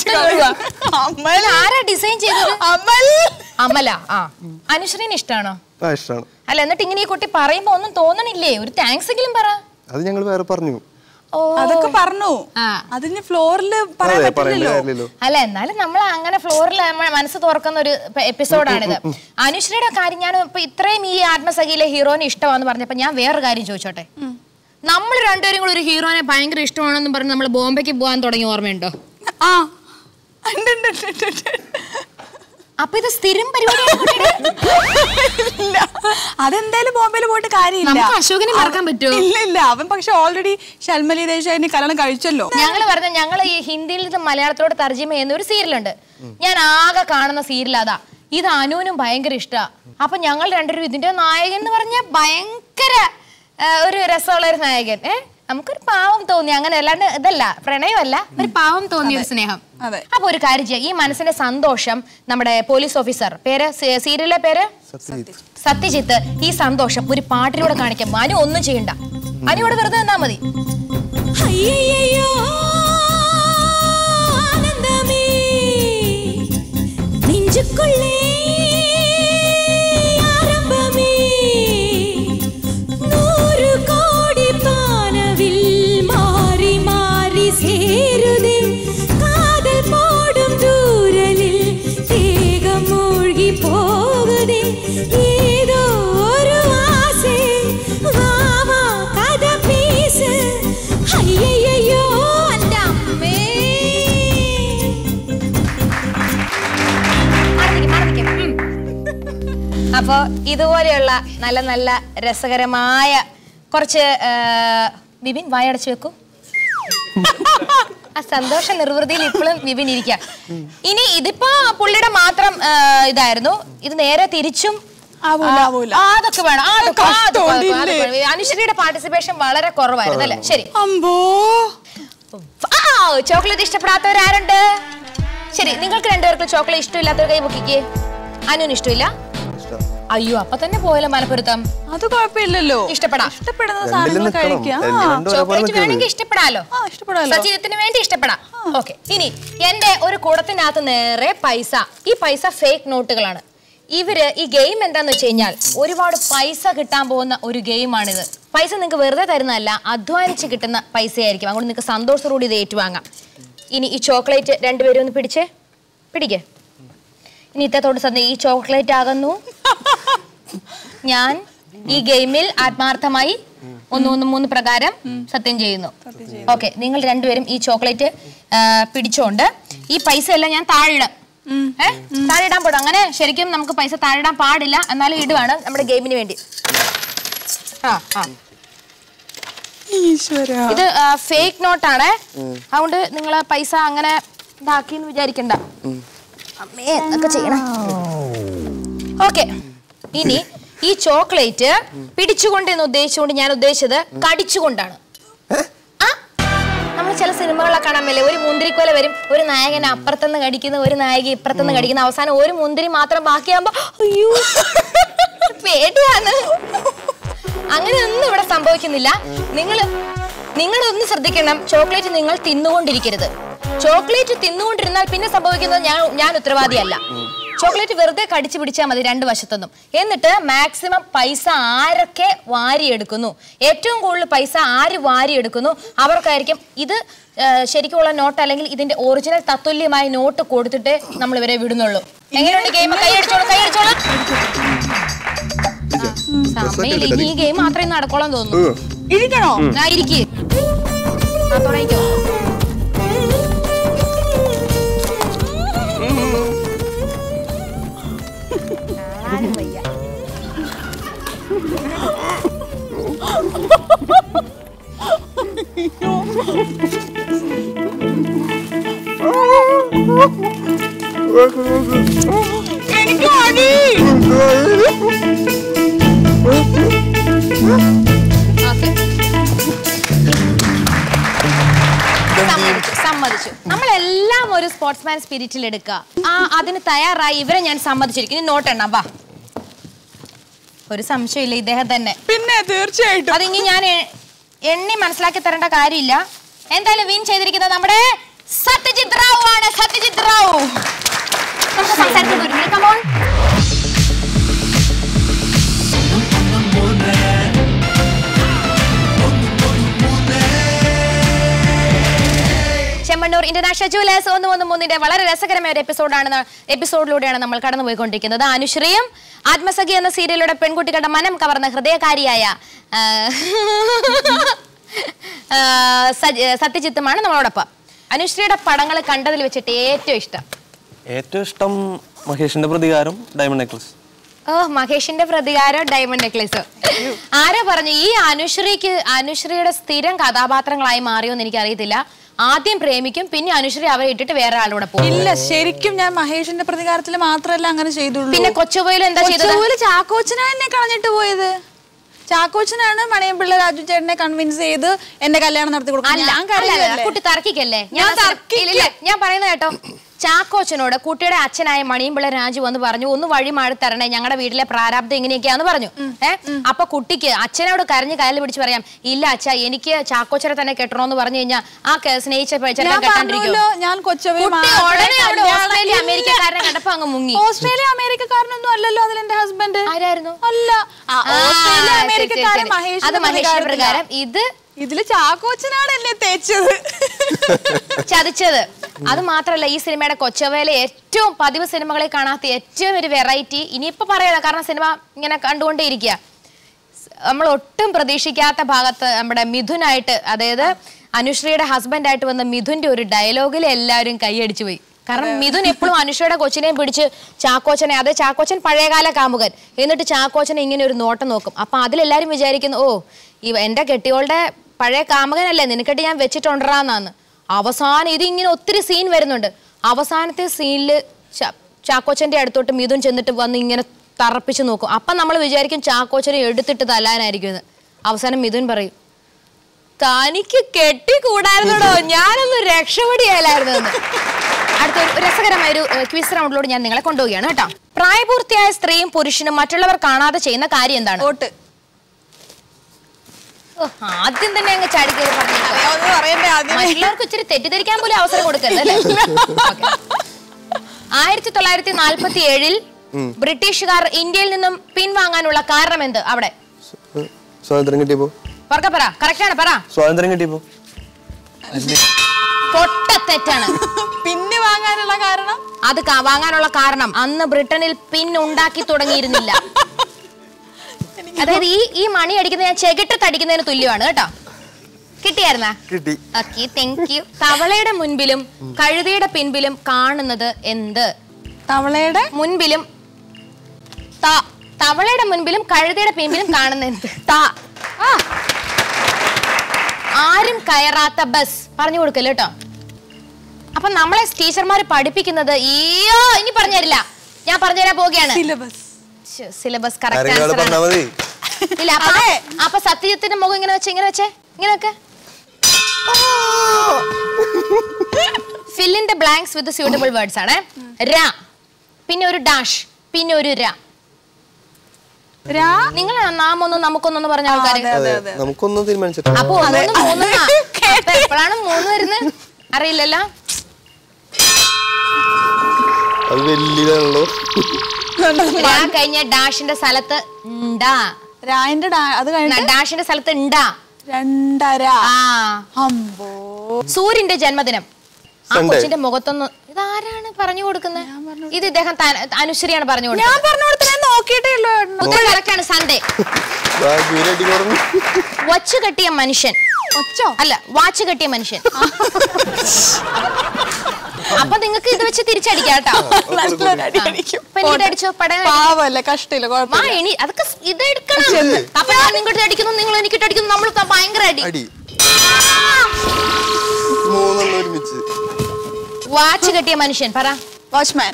ആരാ ഡിസൈൻ ചെയ്തത്? അമല. ആ, അനുശ്രീന് ഇഷ്ടമാണോ? ഇഷ്ടമാണ്. അല്ല, എന്നിട്ട് ഇങ്ങനെ ഈ കുട്ടി പറയുമ്പോ ഒന്നും തോന്നണില്ലേ? ഒരു താങ്ക്സ് എങ്കിലും പറ. അത് ഞങ്ങൾ വേറെ പറഞ്ഞു. അതൊക്കെ പറഞ്ഞു. അതിന് ഫ്ലോറിൽ പറയാൻ പറ്റില്ലല്ലോ. അല്ല, എന്നാലും നമ്മൾ അങ്ങനെ ഫ്ലോറിൽ മനസ്സ് തുറക്കുന്ന ഒരു എപ്പിസോഡാണിത്. അനുശ്രീയുടെ കാര്യം ഞാൻ ഇപ്പൊ ഇത്രയും ഈ ആത്മസഖിയിലെ ഹീറോനെ ഇഷ്ടമാണെന്ന് പറഞ്ഞപ്പോ ഞാൻ വേറൊരു കാര്യം ചോദിച്ചോട്ടെ. നമ്മൾ രണ്ടുപേരും കൂടെ ഒരു ഹീറോനെ ഭയങ്കര ഇഷ്ടമാണെന്ന് പറഞ്ഞ് നമ്മൾ ബോംബെക്ക് പോകാൻ തുടങ്ങി, ഓർമ്മയുണ്ടോ? അപ്പൊ ഇത് സ്ഥിരം പരിപാടിയാണ്. അതെന്തായാലും ബോംബെയിൽ പോയിട്ട് കാര്യമില്ല. അശോകനെ മറക്കാൻ പറ്റുമോ? ഇല്ല, അവൻ പക്ഷെ ഓൾറെഡി ഷൽമലി ദേശായിനെ കല്യാണം കഴിച്ചല്ലോ. ഞങ്ങൾ ഈ ഹിന്ദിയിൽ നിന്ന് മലയാളത്തോട് തർജ്ജിമ ചെയ്യുന്ന ഒരു സീരിയലുണ്ട്. ഞാൻ ആകെ കാണുന്ന സീരിയൽ അതാ. ഇത് അനുവിനും ഭയങ്കര ഇഷ്ടാ. അപ്പൊ ഞങ്ങൾ രണ്ടുപേരും ഇതിന്റെ നായകൻ എന്ന് പറഞ്ഞ ഭയങ്കര ഒരു രസമുള്ള ഒരു നായകൻ. നമുക്കൊരു പാവം തോന്നി. അങ്ങനെ അല്ലാണ്ട് ഇതല്ല, പ്രണയമല്ല, ഒരു പാവം തോന്നിയ ഒരു സ്നേഹം. അപ്പൊ ഒരു കാര്യം ചെയ്യാം, ഈ മനസ്സിന്റെ സന്തോഷം നമ്മുടെ പോലീസ് ഓഫീസർ, പേര് സീരിയലിലെ പേര് സത്യജിത്ത്, ഈ സന്തോഷം ഒരു പാട്ടിലൂടെ കാണിക്കാം. മനു ഒന്നും ചെയ്യണ്ട, അനുവിടെ വെറുതെ നിന്നാ മതി. അപ്പൊ ഇതുപോലെയുള്ള നല്ല നല്ല രസകരമായ കുറച്ച് വിപിൻ വായടച്ചു വെക്കൂ. ആ സന്തോഷ നിർവൃതിയിൽ ഇപ്പോഴും വിപിൻ ഇരിക്കുക. ഇനി ഇതിപ്പോ പുള്ളിയുടെ മാത്രം ഇതായിരുന്നു, ഇത് നേരെ തിരിച്ചും അതൊക്കെ വേണം. അനുശ്രീയുടെ പാർട്ടിസിപ്പേഷൻ വളരെ കുറവായിരുന്നു അല്ലേ? ശരി, ചോക്ലേറ്റ് ഇഷ്ടപ്പെടാത്തവരാരുണ്ട്? ശരി, നിങ്ങൾക്ക് രണ്ടുപേർക്കും ചോക്ലേറ്റ് ഇഷ്ടമില്ലാത്തവർ കൈ പൊക്കിക്ക്. അനുവിന് ഇഷ്ടമില്ല? അയ്യോ, അപ്പൊ തന്നെ പോയല്ലോ മലപ്പുറത്തം. അത് കുഴപ്പമില്ലല്ലോ, ഇഷ്ടപ്പെടുന്ന സാധനങ്ങൾ കഴിക്കാം. ചോക്ലേറ്റ് വേണമെങ്കിൽ ഇഷ്ടപ്പെടാലോ, സച്ചിനത്തിന് വേണ്ടി ഇഷ്ടപ്പെടാം. ഓക്കെ, ഇനി എന്റെ ഒരു കുടത്തിനകത്ത് നേരെ പൈസ. ഈ പൈസ ഫേക്ക് നോട്ടുകളാണ്. ഇവര് ഈ ഗെയിം എന്താന്ന് വെച്ച് കഴിഞ്ഞാൽ ഒരുപാട് പൈസ കിട്ടാൻ പോകുന്ന ഒരു ഗെയിമാണിത്. പൈസ നിങ്ങൾക്ക് വെറുതെ തരുന്നതല്ല, അധ്വാനിച്ച് കിട്ടുന്ന പൈസയായിരിക്കും. അതുകൊണ്ട് നിങ്ങൾക്ക് സന്തോഷത്തോടെ ഇത് ഏറ്റുവാങ്ങാം. ഇനി ഈ ചോക്ലേറ്റ് രണ്ടുപേരും ഒന്ന് പിടിക്കേ. ഇനി ഇത്തത്തോട് സത്യം, ഈ ചോക്ലേറ്റ് ആകുന്നു ഞാൻ ഈ ഗെയിമിൽ ആത്മാർത്ഥമായി 113 പ്രകാരം സത്യം ചെയ്യുന്നു. ഓക്കെ, നിങ്ങൾ രണ്ടുപേരും ഈ ചോക്ലേറ്റ് പിടിച്ചോണ്ട് ഈ പൈസ എല്ലാം ഞാൻ താഴെയിടാം. താഴെയിടാൻ പാടും. അങ്ങനെ ശരിക്കും നമുക്ക് പൈസ താഴെയിടാൻ പാടില്ല, എന്നാലും ഇടുവാണ് നമ്മുടെ ഗെയിമിന് വേണ്ടി. ഇത് ഫേക്ക് നോട്ടാണ്, അതുകൊണ്ട് നിങ്ങൾ പൈസ അങ്ങനെ ഇതാക്കിന്ന് വിചാരിക്കണ്ട. അമ്മേ എന്നൊക്കെ ചെയ്യണം. ഓക്കെ, ഇനി ഈ ചോക്ലേറ്റ് പിടിച്ചുകൊണ്ടെന്ന് ഉദ്ദേശിച്ചുകൊണ്ട് ഞാൻ ഉദ്ദേശിച്ചത് കടിച്ചുകൊണ്ടാണ്. നമ്മൾ ചില സിനിമകളൊക്കെ കാണാൻ മേലെ ഒരു മുന്തിരിക്കൊല വരും, ഒരു നായകൻ അപ്പുറത്തുനിന്ന് കടിക്കുന്ന, ഒരു നായിക ഇപ്പുറത്തുനിന്ന് കടിക്കുന്ന, അവസാനം ഒരു മുന്തിരി മാത്രം ബാക്കിയാകുമ്പോ അയ്യോ പേടിയാണ്. അങ്ങനെയൊന്നും ഇവിടെ സംഭവിക്കുന്നില്ല. നിങ്ങളൊന്ന് ശ്രദ്ധിക്കണം, ചോക്ലേറ്റ് നിങ്ങൾ തിന്നുകൊണ്ടിരിക്കരുത്. ചോക്ലേറ്റ് തിന്നുകൊണ്ടിരുന്നാൽ പിന്നെ സംഭവിക്കുന്നത് ഞാൻ ഉത്തരവാദിയല്ല. ചോക്ലേറ്റ് വെറുതെ കടിച്ചു പിടിച്ചാൽ മതി രണ്ട് വശത്തൊന്നും. എന്നിട്ട് മാക്സിമം പൈസ ആരൊക്കെ വാരിയെടുക്കുന്നു, ഏറ്റവും കൂടുതൽ പൈസ ആര് വാരിയെടുക്കുന്നു അവർക്കായിരിക്കും ഇത് ശരിക്കുള്ള നോട്ട്, അല്ലെങ്കിൽ ഇതിന്റെ ഒറിജിനൽ തത്തുല്യമായ നോട്ട് കൊടുത്തിട്ട് നമ്മൾ ഇവരെ വിടുന്നുള്ളൂ. എങ്ങനെയുണ്ട് ഗെയിം? കൈയടിച്ചോളൂ. സമയം ഇനി ഈ ഗെയിം മാത്രമേ നടക്കോളാൻ തോന്നുന്നു. ഇരിക്കണോ? ഇരിക്കേ, തുടങ്ങിക്കോ. സമ്മതിച്ചു. നമ്മളെല്ലാം ഒരു സ്പോർട്സ്മാൻ സ്പിരിറ്റിൽ എടുക്കുക. അതിന് തയ്യാറായി ഇവരെ ഞാൻ സമ്മതിച്ചിരിക്കുന്നു. നോട്ട് എണ്ണ വാ. ഒരു സംശയമില്ല, ഇദ്ദേഹം തന്നെ. പിന്നെ തീർച്ചയായിട്ടും അതിങ്ങി ഞാൻ എണ്ണി മനസ്സിലാക്കി തരേണ്ട കാര്യമില്ല. എന്തായാലും വിൻ ചെയ്തിരിക്കുന്നത് നമ്മുടെ സത്യജിത് റാവു ആണ്. സത്യജിത് റാവു നമുക്ക് സംസാരിക്കുന്ന ഒരു minute. Come on. Chemmanur international jewellers 113 വളരെ രസകരമായ ഒരു എപ്പിസോഡിലൂടെയാണ് നമ്മൾ കടന്നുപോയിക്കൊണ്ടിരിക്കുന്നത്. അനുശ്രീയും ആത്മസഖി എന്ന സീരിയലിലൂടെ പെൺകുട്ടികളുടെ മനം കവർന്ന ഹൃദയകാരിയായ സത്യജിത്തുമാണ് നമ്മളോടൊപ്പം. അനുശ്രീയുടെ പടങ്ങൾ കണ്ടതിൽ വെച്ചിട്ട് ഏറ്റവും ഇഷ്ടം മഹേഷിന്റെ പ്രതികാരം ഡയമണ്ട് നെക്ലസ്. മഹേഷിന്റെ പ്രതികാരം ഡയമണ്ട് നെക്ലേസ്. ആരാ പറഞ്ഞു ഈ അനുശ്രീയുടെ സ്ഥിരം കഥാപാത്രങ്ങളായി മാറിയോന്ന് എനിക്കറിയത്തില്ല. ആദ്യം പ്രേമിക്കും, പിന്നെ അനുശ്രീ അവരെ ഇട്ടിട്ട് വേറെ ആളോടെ പോകും. ഇല്ല, ശരിക്കും ഞാൻ മഹേഷിന്റെ പ്രതികാരത്തിൽ മാത്രമല്ല അങ്ങനെ ചെയ്തുള്ളൂ. പിന്നെ കൊച്ചുപോയിലും എന്താ ചെയ്തത്? ചാക്കോച്ചനാ എന്നെ കളഞ്ഞിട്ട് പോയത്. ചാക്കോച്ചനാണ് മണിയമ്പിള്ള രാജു ചേട്ടനെ കൺവിൻസ് ചെയ്ത് എന്റെ കല്യാണം നടത്തി കൊടുക്കുന്നത്. കുട്ടി തർക്കിക്കല്ലേ? ഞാൻ പറയുന്നത് കേട്ടോ. ചാക്കോച്ചനോട് കുട്ടിയുടെ അച്ഛനായ മണിയമ്പിള്ള രാജു വന്ന് പറഞ്ഞു, ഒന്ന് വഴി മാറി തരണേ, ഞങ്ങളുടെ വീട്ടിലെ പ്രാരാബ്ദം എങ്ങനെയൊക്കെയാന്ന് പറഞ്ഞു. അപ്പൊ കുട്ടിക്ക് അച്ഛനോട് കരഞ്ഞ് കയ്യിൽ പിടിച്ച് പറയാം, ഇല്ല അച്ഛ എനിക്ക് ചാക്കോച്ചനെ തന്നെ കെട്ടണോന്ന് പറഞ്ഞു കഴിഞ്ഞാൽ ആ സ്നേഹിച്ച ഓസ്ട്രേലിയ അമേരിക്കക്കാരനെ കണ്ടപ്പോ അങ്ങ് മുങ്ങി. ഓസ്ട്രേലിയ അമേരിക്കക്കാരനൊന്നും അല്ലല്ലോ അതിൽ എന്റെ ഹസ്ബൻഡ്. ആരായിരുന്നു? അല്ല, അത് മഹേഷിന്റെ പ്രകാരം. ഇതില് ചാക്കോച്ചനാണ് എന്നെ തേച്ചത്, ചതിച്ചത്. അത് മാത്രല്ല, ഈ സിനിമയുടെ കൊച്ചവേല ഏറ്റവും പതിവ് സിനിമകളിൽ കാണാത്ത ഏറ്റവും ഒരു വെറൈറ്റി. ഇനിയിപ്പോ പറയാ, കാരണം സിനിമ ഇങ്ങനെ കണ്ടുകൊണ്ടേയിരിക്കുക. നമ്മൾ ഒട്ടും പ്രതീക്ഷിക്കാത്ത ഭാഗത്ത് നമ്മുടെ മിഥുനായിട്ട്, അതായത് അനുശ്രീയുടെ ഹസ്ബൻഡായിട്ട് വന്ന മിഥുന്റെ ഒരു ഡയലോഗിൽ എല്ലാവരും കൈയടിച്ചു പോയി. കാരണം മിഥുൻ എപ്പോഴും അനുശ്രീയുടെ കൊച്ചിനെയും പിടിച്ച് ചാക്കോച്ചനെ, അത് ചാക്കോച്ചൻ പഴയകാല കാമുകൻ, എന്നിട്ട് ചാക്കോച്ചനെ ഇങ്ങനെ ഒരു നോട്ടം നോക്കും. അപ്പൊ അതിലെല്ലാരും വിചാരിക്കുന്നു, ഓ എന്റെ കെട്ടിയോളുടെ പഴയ കാമുകനല്ലേ, നിനക്കെട്ടി ഞാൻ വെച്ചിട്ടുണ്ടാന്ന്. അവസാനം ഇതിങ്ങനെ ഒത്തിരി സീൻ വരുന്നുണ്ട്. അവസാനത്തെ സീനില് ചാക്കോച്ചന്റെ അടുത്തോട്ട് മിഥുൻ ചെന്നിട്ട് വന്ന് ഇങ്ങനെ തറപ്പിച്ച് നോക്കും. അപ്പം നമ്മൾ വിചാരിക്കും ചാക്കോച്ചനെ എടുത്തിട്ട് തല്ലാനായിരിക്കും. അവസാനം മിഥുൻ പറയും, തനിക്ക് കെട്ടിക്കൂടായിരുന്നോ, ഞാനൊന്ന് രക്ഷപ്പെടിയാലായിരുന്നു എന്ന്. അടുത്ത രസകരമായ ഒരു ക്വിസ് റൗണ്ടിലൂടെ ഞാൻ നിങ്ങളെ കൊണ്ടുപോവുകയാണ് കേട്ടോ. പ്രായപൂർത്തിയായ സ്ത്രീയും പുരുഷനും മറ്റുള്ളവർ കാണാതെ ചെയ്യുന്ന കാര്യം എന്താണ്? ആദ്യം തന്നെ അങ്ങ് ചാടിക്കറി പറഞ്ഞു. മറ്റുള്ളവർക്ക് ഇച്ചിരി തെറ്റിദ്ധരിക്കാൻ പോലും അവസരം കൊടുക്കരുതല്ലേ. 1947 ബ്രിട്ടീഷുകാർ ഇന്ത്യയിൽ നിന്നും പിൻവാങ്ങാനുള്ള കാരണം എന്ത്? അവിടെ സ്വാതന്ത്ര്യം കിട്ടിയപ്പോ. പറ, കറക്റ്റാണ്, പറ. സ്വാതന്ത്ര്യം കിട്ടിയപ്പോ. പൊട്ടത്തെറ്റാണ്. പിന്നെ വാങ്ങാനുള്ള കാരണം, അത് വാങ്ങാനുള്ള കാരണം അന്ന് ബ്രിട്ടനിൽ പിൻ ഉണ്ടാക്കി തുടങ്ങിയിരുന്നില്ല. അതായത് ഈ മണി അടിക്കുന്നത് ഞാൻ ചെകിട്ടത്ത് അടിക്കുന്നതിന് തുല്യമാണ് കേട്ടോ. കിട്ടിയായിരുന്ന? കിട്ടി. Okay, thank you. തവളയുടെ മുൻപിലും കഴുതയുടെ പിൻപിലും കാണുന്നത് എന്ത്? തവളയുടെ മുൻപിലും കഴുതയുടെ പിൻപിലും കാണുന്ന എന്ത്? ആരും കയറാത്ത ബസ്. പറഞ്ഞു കൊടുക്കല്ലോ കേട്ടോ. അപ്പൊ നമ്മളെ ടീച്ചർമാര് പഠിപ്പിക്കുന്നത് ഇനി പറഞ്ഞു തരില്ല, ഞാൻ പറഞ്ഞുതരാൻ പോവുകയാണ്. സിലബസ് കറക്റ്റ് ആൻസർ ആണ്. ഇല്ല, അപ്പൊ സത്യജിത്തിന്റെ മുഖം ഇങ്ങനെ വെച്ചേ. Fill in the blanks with suitable words ആണ്. ര, പിന്നെ ഒരു ഡാഷ്, പിന്നെ ഒരു ര. നിങ്ങൾ നാമൊന്നും നമുക്കൊന്നു പറഞ്ഞ ആൾക്കാര് നമുക്കൊന്നും തീരുമാനിച്ചിട്ടില്ല. അപ്പൊ എപ്പോഴാണ് 3 വരുന്നത് അറിയില്ലല്ലോ. കഴിഞ്ഞ ഡാഷിന്റെ സ്ഥലത്ത് ഡാഷിന്റെ സ്ഥലത്ത് സൂര്യന്റെ ജന്മദിനം. ആ കൊച്ചിന്റെ മുഖത്തൊന്ന് ഇതാരാണ് പറഞ്ഞു കൊടുക്കുന്നത്? ഇത് ഇദ്ദേഹം അനുശ്രീയാണ് പറഞ്ഞു കൊടുക്കുന്നത്. സൺഡേ. വച്ച് കെട്ടിയ മനുഷ്യൻ അല്ല, വാച്ച് കെട്ടിയ മനുഷ്യൻ. അപ്പൊ നിങ്ങൾക്ക് ഇത് വെച്ച് തിരിച്ചടിക്കാം കേട്ടോ. അതൊക്കെ ഇത് എടുക്കണം. അപ്പൊ ഞാൻ നിങ്ങോട്ട് അടിക്കുന്നു, നിങ്ങൾ എനിക്കിട്ട് അടിക്കുന്നു, നമ്മൾ ഭയങ്കര അടി. വാച്ച് കെട്ടിയ മനുഷ്യൻ പറ. വാച്ച്മാൻ.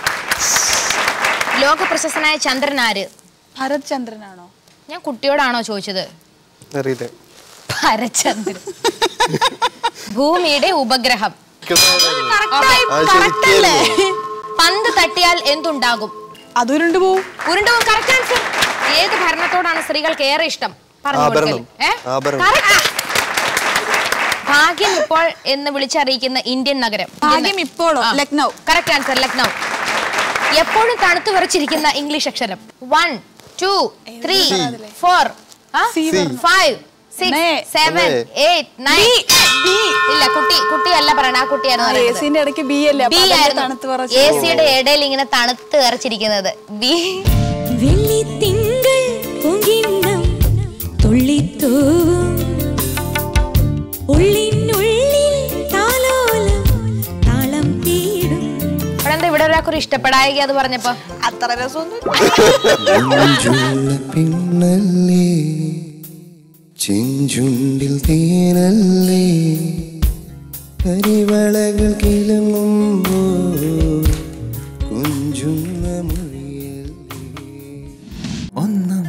ലോക പ്രശസ്തനായ ചന്ദ്രൻ ആര്? ഭരത് ചന്ദ്രനാണോ? ഞാൻ കുട്ടിയോടാണോ ചോദിച്ചത്? ഭരചന്ദ്രൻ. ഭൂമിയുടെ ഉപഗ്രഹം പന്ത് തട്ടിയാൽ എന്തുണ്ടാകും? അത് ഉരുണ്ടുപോകും. ഉരുണ്ടുപോകും. Correct answer. ഏത് ഭരണത്തോടാണ് സ്ത്രീകൾക്ക് ഏറെ ഇഷ്ടം? ഭാഗ്യം ഇപ്പോൾ എന്ന് വിളിച്ചറിയിക്കുന്ന ഇന്ത്യൻ നഗരം? ഭാഗ്യം ഇപ്പോഴോ? ലക്നൗ. Correct answer, Lucknow. എപ്പോഴും തണുത്തു വിറച്ചിരിക്കുന്ന ഇംഗ്ലീഷ് അക്ഷരം? 1 2 3 4 5 6 7 8 9. ഇല്ല, കുട്ടിയല്ല പറയണ, ആ കുട്ടിയായിരുന്നു. എസിയുടെ ഇടയിൽ ഇങ്ങനെ തണുത്ത് വിറച്ചിരിക്കുന്നത് ബി. ഇവിടെ ഒരാൾക്കൊരു ഇഷ്ടപ്പെടായി അത് പറഞ്ഞപ്പോ അത്ര രസമൊന്നും. ചെഞ്ചുണ്ടിൽ തേനല്ലേ കരിവളകൾ കിളങ്ങുമ്പോ കുഞ്ചുന്ന മൊഴിയല്ലേ ഒന്നും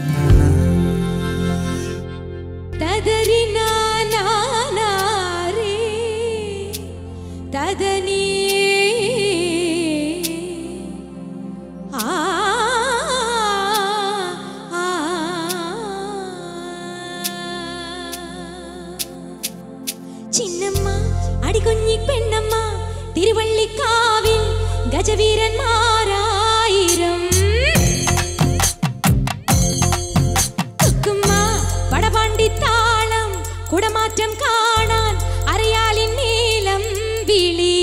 തദരിനാനാരേ തദനീ പെണ്ണമ്മ തിരുവള്ളിക്കാവിൽ ഗജവീരന്മാരായിരം പടപാണ്ടിത്താളം കുടമാറ്റം കാണാൻ അറിയാലിൻ നീലം വിളി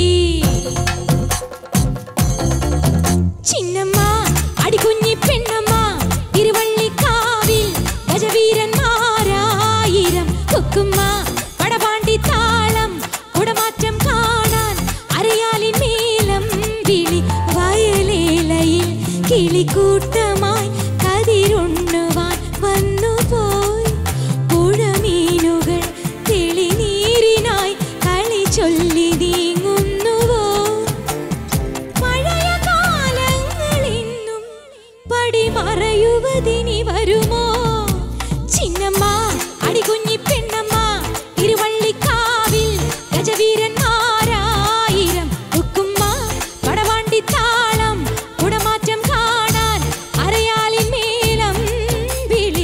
ചിന്നമ്മ അടികുഞ്ഞി പെണ്ണമ്മ തിരുവള്ളിക്കാവിൽ ഗജവീരന്മാരായിരം കുക്കുമ്മ പടപാണ്ടിത്താളം കുടമാറ്റം കാണാൻ അറിയാലിൻ നീലം വിളി വയലേലയിൽ കിളിക്കൂട്ടമായി കതിരുണ്ണുവാൻ വന്നുപോയി പുഴമീനുകൾ തെളിനീരിനായി കളി ചൊല്ലി നീങ്ങുന്നുവോ പഴയ കാലങ്ങളിന്നും പടിമറയുവതിനി വരുമോ ചിന്നമ്മ അടികുഞ്ഞി പെണ്ണമ്മ തിരുവള്ളിക്കാവിൽ ഗജവീരന്മാരായിരം ഉക്കുമ്മ പടവാണ്ടിത്താളം കുടമാറ്റം കാണാൻ അരയാലിൻ മേലം വിളി.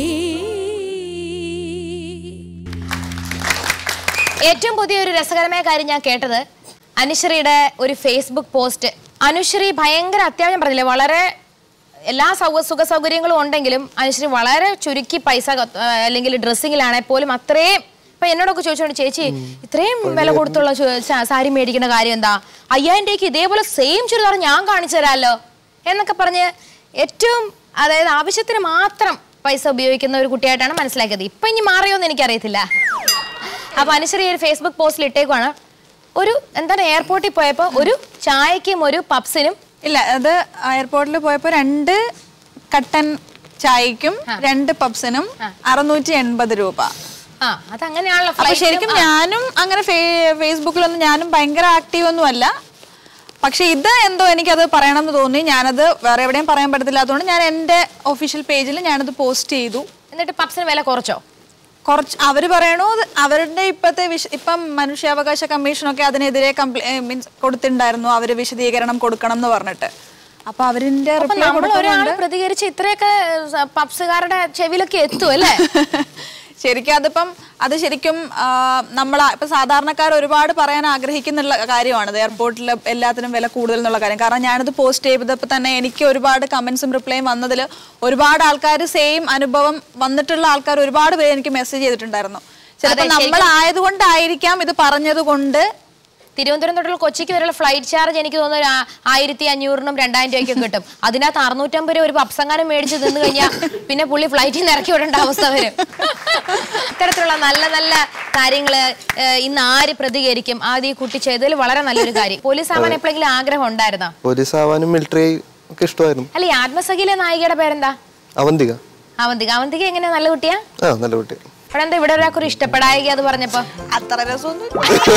ഏറ്റവും പുതിയൊരു രസകരമായ കാര്യം ഞാൻ കേട്ടത് അനുശ്രീയുടെ ഒരു ഫേസ്ബുക്ക് പോസ്റ്റ്. അനുശ്രീ ഭയങ്കര അത്യാവശ്യം പറഞ്ഞില്ലേ, വളരെ എല്ലാ സുഖ സൗകര്യങ്ങളും ഉണ്ടെങ്കിലും അനുശ്രീ വളരെ ചുരുക്കി പൈസ അല്ലെങ്കിൽ ഡ്രസ്സിങ്ങിലാണെ പോലും അത്രയും. ഇപ്പൊ എന്നോടൊക്കെ ചോദിച്ചോണ്ട് ചേച്ചി ഇത്രയും വില കൊടുത്തുള്ള സാരി മേടിക്കുന്ന കാര്യം എന്താ, 5000 രൂപയ്ക്ക് ഇതേപോലെ സെയിം ചുരിദാർ ഞാൻ കാണിച്ചു തരാമല്ലോ എന്നൊക്കെ പറഞ്ഞ് ഏറ്റവും അതായത് ആവശ്യത്തിന് മാത്രം പൈസ ഉപയോഗിക്കുന്ന ഒരു കുട്ടിയായിട്ടാണ് മനസ്സിലാക്കിയത്. ഇപ്പൊ ഇനി മാറിയോന്ന് എനിക്കറിയത്തില്ല. അപ്പൊ അനുശ്രീ ഒരു ഫേസ്ബുക്ക് പോസ്റ്റിൽ ഇട്ടേക്കുവാണ്, ഒരു എന്താണ് എയർപോർട്ടിൽ പോയപ്പോ ഒരു ചായക്കും ഒരു പപ്സിനും ഇല്ല, അത് എയർപോർട്ടിൽ പോയപ്പോ 2 കട്ടൻ ചായക്കും 2 പപ്സിനും 680 രൂപ. അതങ്ങനെയാണല്ലോ. അപ്പൊ ശരിക്കും ഞാനും അങ്ങനെ ഫേസ്ബുക്കിലൊന്നും ഞാനും ഭയങ്കര ആക്റ്റീവ് ഒന്നും അല്ല. പക്ഷെ ഇത് എന്തോ എനിക്കത് പറയണമെന്ന് തോന്നി. ഞാനത് വേറെ എവിടെയും പറയാൻ പറ്റത്തില്ല, അതുകൊണ്ട് ഞാൻ എൻ്റെ ഒഫീഷ്യൽ പേജിൽ ഞാനത് പോസ്റ്റ് ചെയ്തു. എന്നിട്ട് പപ്സിന് വില കുറച്ചോ? കുറച്ച് അവര് പറയണു അവരുടെ ഇപ്പം മനുഷ്യാവകാശ കമ്മീഷനൊക്കെ അതിനെതിരെ മീൻസ് കൊടുത്തിട്ടുണ്ടായിരുന്നു, അവര് വിശദീകരണം കൊടുക്കണം എന്ന് പറഞ്ഞിട്ട്. അപ്പൊ അവരിന്റെ പ്രതികരിച്ച് ഇത്രയൊക്കെ പപ്സുകാരുടെ ചെവിലൊക്കെ എത്തും അല്ലേ? ശരിക്കും അത് ശരിക്കും ഇപ്പൊ സാധാരണക്കാർ ഒരുപാട് പറയാൻ ആഗ്രഹിക്കുന്നുള്ള കാര്യമാണ് എയർപോർട്ടിൽ എല്ലാത്തിനും വില കൂടുതൽ എന്നുള്ള കാര്യം. കാരണം ഞാനത് പോസ്റ്റ് ചെയ്തപ്പോൾ തന്നെ എനിക്ക് ഒരുപാട് കമന്റ്സും റിപ്ലൈയും വന്നതിൽ ഒരുപാട് ആൾക്കാർ സെയിം അനുഭവം വന്നിട്ടുള്ള ആൾക്കാർ ഒരുപാട് പേര് എനിക്ക് മെസ്സേജ് ചെയ്തിട്ടുണ്ടായിരുന്നു. ചിലപ്പോൾ നമ്മളായതുകൊണ്ടായിരിക്കാം ഇത് പറഞ്ഞത് കൊണ്ട്. തിരുവനന്തപുരം തൊട്ടുള്ള കൊച്ചിക്ക് വരെയുള്ള ഫ്ലൈറ്റ് ചാർജ് എനിക്ക് തോന്നുന്നു 1500-നും 2000 രൂപയ്ക്കും കിട്ടും. അതിനകത്ത് 650 രൂപ ഒരു പപ്സങ്ങാനും മേടിച്ച് നിന്ന് കഴിഞ്ഞാൽ പിന്നെ പുള്ളി ഫ്ലൈറ്റിൽ നിന്ന് ഇറക്കി വിടേണ്ട അവസ്ഥ വരും. ഇത്തരത്തിലുള്ള നല്ല നല്ല കാര്യങ്ങള് ഇന്ന് ആര് പ്രതികരിക്കും? ആദ്യം ഈ കുട്ടി ചെയ്തതിൽ വളരെ നല്ലൊരു കാര്യം. പോലീസ് ആവാൻ എപ്പോഴെങ്കിലും ആഗ്രഹം ഉണ്ടായിരുന്നോ? പോലീസ് ആവാനും മിലിറ്ററി ഒക്കെ ഇഷ്ടമായിരുന്നു. അല്ല, ഈ ആത്മസഖിയിലെ നായികയുടെ പേരെന്താ? അവന്തിക. അവന്തിക എങ്ങനെയാ? നല്ല കുട്ടിയാ? നല്ല കുട്ടി. അവിടെ എന്താ ഇവിടെ ഒരാൾക്കൊരു ഇഷ്ടപ്പെടായിക അത് പറഞ്ഞപ്പോ അത്ര രസമൊന്നും.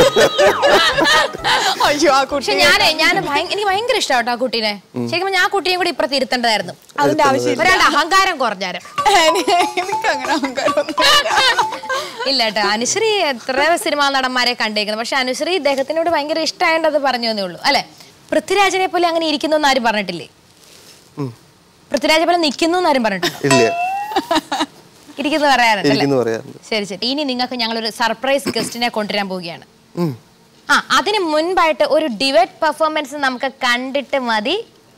അയ്യോ ആ കുട്ടി. പക്ഷെ എനിക്ക് ഭയങ്കര ഇഷ്ടമാട്ടോ ആ കുട്ടീനെ. ശരിക്കും ഞാൻ ആ കുട്ടിയും കൂടി ഇപ്പുറത്ത് ഇരുത്തേണ്ടതായിരുന്നു. അതിന്റെ ആവശ്യം ഒരാളുടെ അഹങ്കാരം കുറഞ്ഞാരം. എനിക്ക് അങ്ങനെ അഹങ്കാരം ഇല്ല കേട്ടോ. അനുശ്രീ എത്ര സിനിമാ നടന്മാരെ കണ്ടേക്കുന്നത്. പക്ഷെ അനുശ്രീ ഇദ്ദേഹത്തിനോട് ഭയങ്കര ഇഷ്ടമായത് പറഞ്ഞു എന്നേ ഉള്ളൂ അല്ലെ? പൃഥ്വിരാജിനെ പോലെ അങ്ങനെ ഇരിക്കുന്നു എന്ന് ആരും പറഞ്ഞിട്ടില്ലേ? പൃഥ്വിരാജെ പോലെ നിൽക്കുന്നു എന്ന് ആരും പറഞ്ഞിട്ടില്ല. ഇരിക്കുന്നു പറയാറുണ്ട്. ശരി ശരി. ഇനി നിങ്ങൾക്ക് ഞങ്ങളൊരു സർപ്രൈസ് ഗസ്റ്റിനെ കൊണ്ടുവരാൻ പോവുകയാണ്. അതിന് മുൻപായിട്ട് ഒരു ഡിബേറ്റ് പെർഫോമൻസ് നമുക്ക് കണ്ടിട്ട് മതി.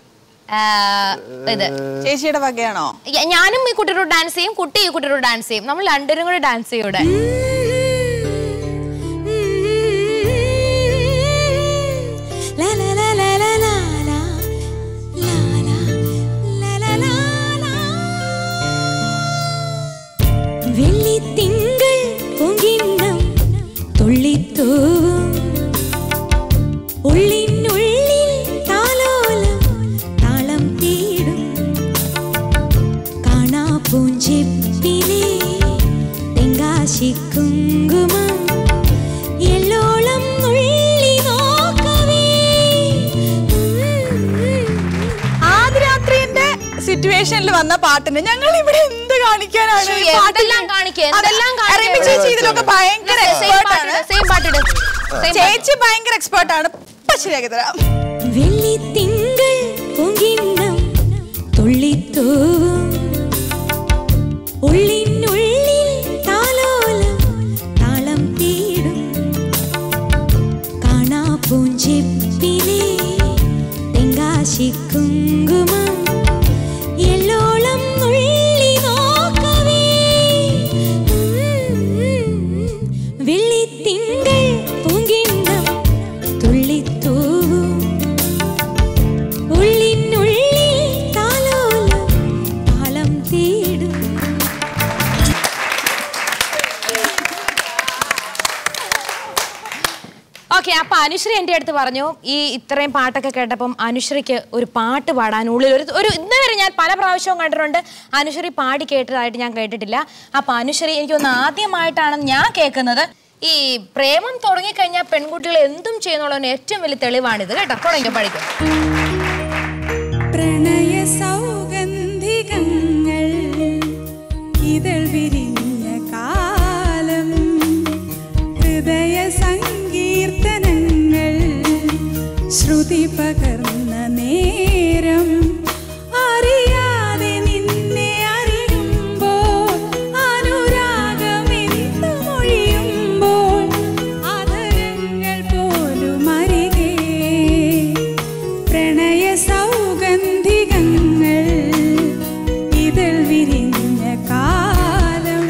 ഇത് ചേച്ചിയുടെ വകയാണോ? ഞാനും ഈ കുട്ടിയോട് ഡാൻസ് ചെയ്യും, കുട്ടി ഈ കുട്ടിയോട് ഡാൻസ് ചെയ്യും. നമ്മൾ രണ്ടുപേരും കൂടെ ഡാൻസ് ചെയ്യൂടെ. വെള്ളിത്തിങ്കൾ പൊങ്ങിണ്ണം തുള്ളിത്തൂവും ഉള്ളിനുള്ളിൽ താലോലം താളം തേടും കാണാ പൂഞ്ചിപ്പിലെ തെങ്കാശി കുങ്കുമം എല്ലോളം നുള്ളി നോക്കവേ. ആദ്യരാത്രിന്റെ സിറ്റുവേഷനിൽ വന്ന പാട്ടിന് ഞങ്ങൾ ഇവിടെ എന്ത് കാണിക്കാനാണ്? ഇതിലൊക്കെ ഭയങ്കര ചേച്ചി ഭയങ്കര എക്സ്പേർട്ടാണ്. ശരിയാക്കി തരാം. വെള്ളിത്തിങ്കൾ പൊങ്ങിണ്ണം തുള്ളിത്തൂവും ഉള്ളിനുള്ളിൽ താലോലം താളം തേടും കാണാ പൂഞ്ചിപ്പിലെ തെങ്കാശി കുങ്കുമം എല്ലോളം നുള്ളി നോക്കവേ. വെള്ളിത്തിങ്കൾ പൂങ്കിണ്ണം തുള്ളിത്തൂവും ഉള്ളിനുള്ളിൽ താലോലം താളം തേടും. ഓക്കെ. അപ്പൊ അനുശ്രീ എന്റെ അടുത്ത് പറഞ്ഞു ഈ ഇത്രയും പാട്ടൊക്കെ കേട്ടപ്പം അനുശ്രീക്ക് ഒരു പാട്ട് പാടാൻ ഉള്ളിൽ ഒരു ഇന്നുവരെ ഞാൻ പല പ്രാവശ്യവും കണ്ടിട്ടുണ്ട്. അനുശ്രീ പാടി കേട്ടതായിട്ട് ഞാൻ കേട്ടിട്ടില്ല. അപ്പൊ അനുശ്രീ എനിക്കൊന്ന് ആദ്യമായിട്ടാണ് ഞാൻ കേൾക്കുന്നത്. ഈ പ്രേമം തുടങ്ങിക്കഴിഞ്ഞാൽ പെൺകുട്ടികൾ എന്തും ചെയ്യുന്നുള്ളതിന് ഏറ്റവും വലിയ തെളിവാണിത് കേട്ടോ. തുടങ്ങി പഠിക്കും. പ്രണയ സൗഗന്ധികങ്ങൾ ഇതൾ വിരിഞ്ഞ കാലം ഹൃദയ സങ്കീർത്തനങ്ങൾ ശ്രുതി പകർന്ന നേരം അറിയാതെ നിന്നെ അറിയുമ്പോൾ അനുരാഗമെന്നു മൊഴിയുമ്പോൾ ആദരങ്ങൾ പോലും അരികെ പ്രണയ സൗഗന്ധികങ്ങൾ ഇതൾ വിരിഞ്ഞ കാലം.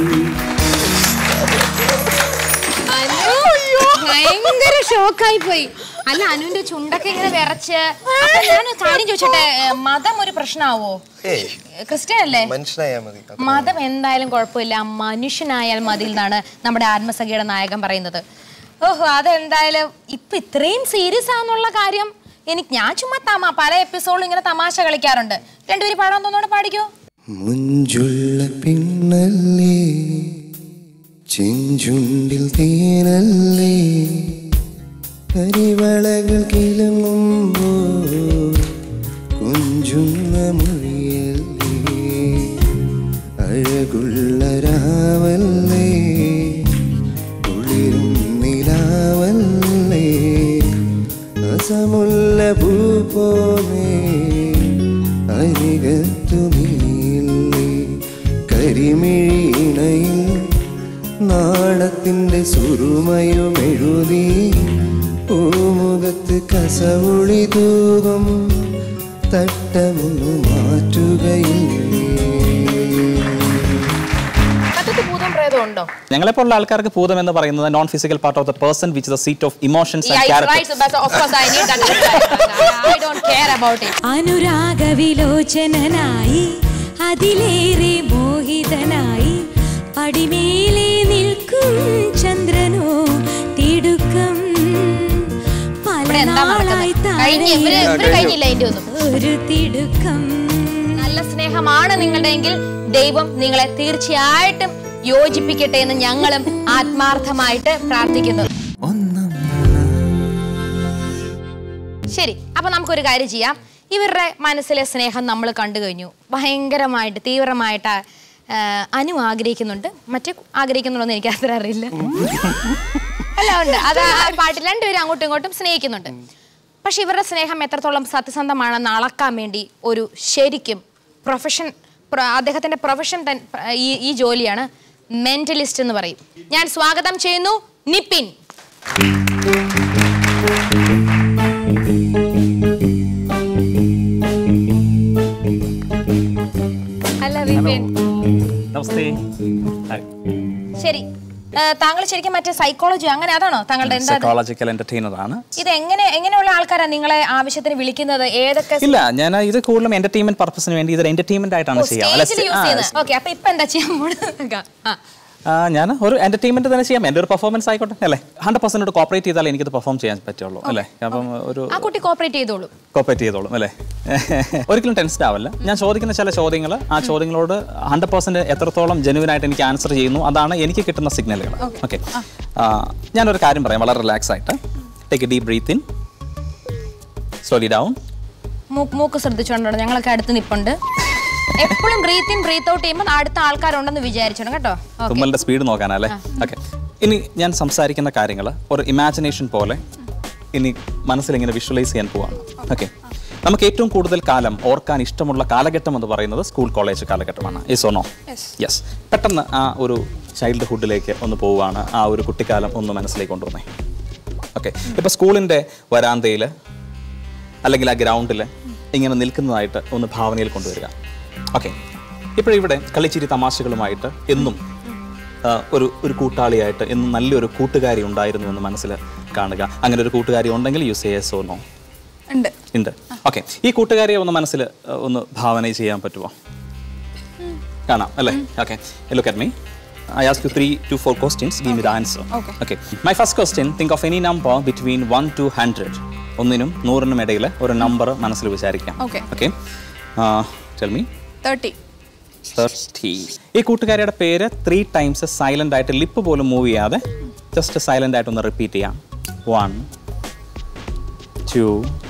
ഭയങ്കര ഷോക്കായി പോയി. അല്ല അനുവിന്റെ ചുണ്ടൊക്കെ ഇങ്ങനെ വിറച്ച്. ഞാൻ കാര്യം ചോദിച്ചോട്ടെ, മതം ഒരു പ്രശ്നമാവോ? ക്രിസ്ത്യൻ അല്ലേ? മതം എന്തായാലും കുഴപ്പമില്ല, മനുഷ്യനായാൽ മതി എന്നാണ് നമ്മുടെ ആത്മസഖിയുടെ നായകൻ പറയുന്നത്. ഓഹോ, അതെന്തായാലും ഇപ്പൊ ഇത്രയും സീരിയസ് ആണെന്നുള്ള കാര്യം ഞാൻ ചുമ്മാ പല എപ്പിസോഡിലും ഇങ്ങനെ തമാശ കളിക്കാറുണ്ട്. രണ്ടുപേരും പാടാൻ തോന്നോടെ പാടിക്കോ. മുഞ്ചുള്ള പിന്നല്ലേ ചെഞ്ചുണ്ടിൽ തേനല്ലേ കരിവളകൾ കിളങ്ങുമ്പോ കുഞ്ചുന്ന മൊഴിയല്ലേ അഴകുള്ള രാവല്ലേ കുളിരും നിലാവല്ലേ അസമുള്ള പൂ പോലെ അരികത്തുമീല്ലേ കരിമിഴിണയിൽ നാണത്തിന്റെ സുറുമയുമെഴുതി പൂമുഖത്ത് കസവുളി തൂകും തട്ടമൊന്നു മാറ്റുകയില്ലേ. ഞങ്ങളെപ്പോലുള്ള ആൾക്കാർക്ക് ഭൂതം എന്ന് പറയുന്നത് non physical part of the person which the seat of emotions and character. അനുരാഗവിലോചനായി അതിലേറെ മോഹിതനായി പടിമേലെ നിൽക്കും ചന്ദ്രനോ തിടുക്കം ഒരു തിടുക്കം. നല്ല സ്നേഹമാണ് നിങ്ങളുടെയെങ്കിൽ ദൈവം നിങ്ങളെ തീർച്ചയായിട്ടും യോജിപ്പിക്കട്ടെ എന്ന് ഞങ്ങളും ആത്മാർത്ഥമായിട്ട് പ്രാർത്ഥിക്കുന്നു. ശരി, അപ്പൊ നമുക്കൊരു കാര്യം ചെയ്യാം. ഇവരുടെ മനസ്സിലെ സ്നേഹം നമ്മൾ കണ്ടു കഴിഞ്ഞു. ഭയങ്കരമായിട്ട് തീവ്രമായിട്ട് അനു ആഗ്രഹിക്കുന്നുണ്ട്, മറ്റേ ആഗ്രഹിക്കുന്നുണ്ടോന്ന് എനിക്ക് അത്ര അറിയില്ല. അല്ല ഉണ്ട്, അത് ആ പാട്ടിൽ രണ്ടുപേരും അങ്ങോട്ടും ഇങ്ങോട്ടും സ്നേഹിക്കുന്നുണ്ട്. പക്ഷെ ഇവരുടെ സ്നേഹം എത്രത്തോളം സത്യസന്ധമാണെന്ന് അളക്കാൻ വേണ്ടി ഒരു ശരിക്കും പ്രൊഫഷൻ, അദ്ദേഹത്തിന്റെ പ്രൊഫഷൻ ഈ ജോലിയാണ് മെന്റലിസ്റ്റ് എന്ന് പറയും. ഞാൻ സ്വാഗതം ചെയ്യുന്നു നിപിൻ. അല്ല വിപിൻ, ശരി. താങ്കൾ ശരിക്കും മറ്റേ സൈക്കോളജി അങ്ങനെ അതാണോ താങ്കളുടെ? സൈക്കോളജിക്കൽ എന്റർടൈനർ ആണ്. ഇത് എങ്ങനെയുള്ള ആൾക്കാരാണ് നിങ്ങളെ ആവശ്യത്തിന് വിളിക്കുന്നത്? ഏതൊക്കെ? ഇല്ല, ഞാൻ ഇത് കൂടുതലും എന്റർടൈൻമെന്റ് പർപ്പസിന് വേണ്ടി ഇത് എന്റർടൈൻമെന്റ് ആയിട്ടാണ് ചെയ്യുന്നത്. ഓക്കെ, അപ്പൊ ഇപ്പൊ എന്താ ചെയ്യാൻ പോകുന്നത്? ഞാൻ ഒരു എന്റർടൈൻമെന്റ് തന്നെ ചെയ്യാം. എൻ്റെ ഒരു പെർഫോമൻസ് ആയിക്കോട്ടെ അല്ലേ. 100% കോപ്പറേറ്റ് ചെയ്താൽ എനിക്കത് പെർഫോം ചെയ്യാൻ പറ്റുള്ളൂ അല്ലേ. അപ്പം ഒരു കുട്ടി കോപ്പറേറ്റ് ചെയ്തോളും അല്ലേ. ഒരിക്കലും ടെൻസ്ഡ് ആവില്ല. ഞാൻ ചോദിക്കുന്ന ചില ചോദ്യങ്ങൾ, ആ ചോദ്യങ്ങളോട് 100% എത്രത്തോളം ജെനുവിൻ ആയിട്ട് എനിക്ക് ആൻസർ ചെയ്യുന്നു, അതാണ് എനിക്ക് കിട്ടുന്ന സിഗ്നലുകൾ. ഓക്കെ, ഞാനൊരു കാര്യം പറയാം വളരെ റിലാക്സ് ആയിട്ട്. Take a deep breath in, slowly down. മൂക്ക് ശ്രദ്ധിച്ചോണ്ടോ, ഞങ്ങളൊക്കെ അടുത്ത് നിപ്പുണ്ട്. എപ്പോഴും ബ്രീത്ത് ഇൻ ബ്രീത്ത് ഔട്ട് ചെയ്യുമ്പോൾ അടുത്ത ആൾക്കാരുണ്ടെന്ന് വിചാരിച്ചോണം കേട്ടോ. തുമ്മലിന്റെ സ്പീഡ് നോക്കാനല്ലേ. ഓക്കെ, ഇനി ഞാൻ സംസാരിക്കുന്ന കാര്യങ്ങൾ ഒരു ഇമാജിനേഷൻ പോലെ ഇനി മനസ്സിലിങ്ങനെ വിഷ്വലൈസ് ചെയ്യാൻ പോവാണ്. ഓക്കെ, നമുക്ക് ഏറ്റവും കൂടുതൽ കാലം ഓർക്കാൻ ഇഷ്ടമുള്ള കാലഘട്ടം എന്ന് പറയുന്നത് സ്കൂൾ കോളേജ് കാലഘട്ടമാണ്. Yes or no? യെസ്. പെട്ടെന്ന് ആ ഒരു ചൈൽഡ്ഹുഡിലേക്ക് ഒന്ന് പോവുകയാണ്. ആ ഒരു കുട്ടിക്കാലം ഒന്ന് മനസ്സിലേക്ക് കൊണ്ടുവന്നേ. ഓക്കെ, ഇപ്പോൾ സ്കൂളിൻ്റെ വരാന്തയിൽ അല്ലെങ്കിൽ ആ ഗ്രൗണ്ടിൽ ഇങ്ങനെ നിൽക്കുന്നതായിട്ട് ഒന്ന് ഭാവനയിൽ കൊണ്ടുവരിക. ഓക്കെ, ഇപ്പോഴിവിടെ കളിച്ചിരി തമാശകളുമായിട്ട് എന്നും ഒരു കൂട്ടാളിയായിട്ട് എന്നും നല്ലൊരു കൂട്ടുകാരി ഉണ്ടായിരുന്നു എന്ന് മനസ്സിൽ കാണുക. അങ്ങനെ ഒരു കൂട്ടുകാരി ഉണ്ടെങ്കിൽ you say yes or no? ഉണ്ട്. ഓക്കെ, ഈ കൂട്ടുകാരിയെ ഒന്ന് മനസ്സിൽ ഒന്ന് ഭാവന ചെയ്യാൻ പറ്റുമോ? കാണാം അല്ലേ. Okay, look at me. I ask you 3 to 4 questions. Give me the answer. Okay. My first question, think of any number between 1 to 100. 1നും 100നും ഇടയിൽ ഒരു നമ്പർ മനസ്സിൽ വിചാരിക്കാം. Okay. Tell me. 30. ഈ കൂട്ടുകാരിയുടെ പേര് 3 times സൈലന്റ് ആയിട്ട്, ലിപ്പ് പോലും മൂവ് ചെയ്യാതെ ജസ്റ്റ് സൈലന്റ് ആയിട്ട് ഒന്ന് റിപ്പീറ്റ് ചെയ്യാം. 1 2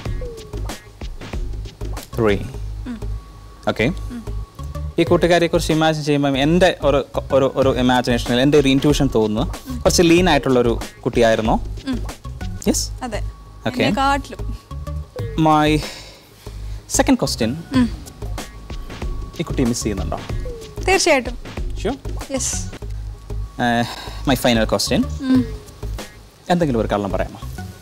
3. ഓക്കെ, ഈ കൂട്ടുകാരിയെ കുറിച്ച് ഇമാജിൻ ചെയ്യുമ്പോൾ എൻ്റെ ഒരു ഇമാജിനേഷനിൽ എൻ്റെ ഒരു ഇൻറ്റ്യൂഷൻ തോന്നുന്നു കുറച്ച് ലീൻ ആയിട്ടുള്ളൊരു കുട്ടിയായിരുന്നോ? യെസ്, അതെ. ഓക്കെ, മൈ സെക്കൻഡ് ക്വസ്റ്റ്യൻ, ഈ കുട്ടിയെ മിസ് ചെയ്യുന്നുണ്ടോ? തീർച്ചയായിട്ടും. Sure? Yes. My final question, എന്തെങ്കിലും ഒരു കള്ളം പറയാമോ?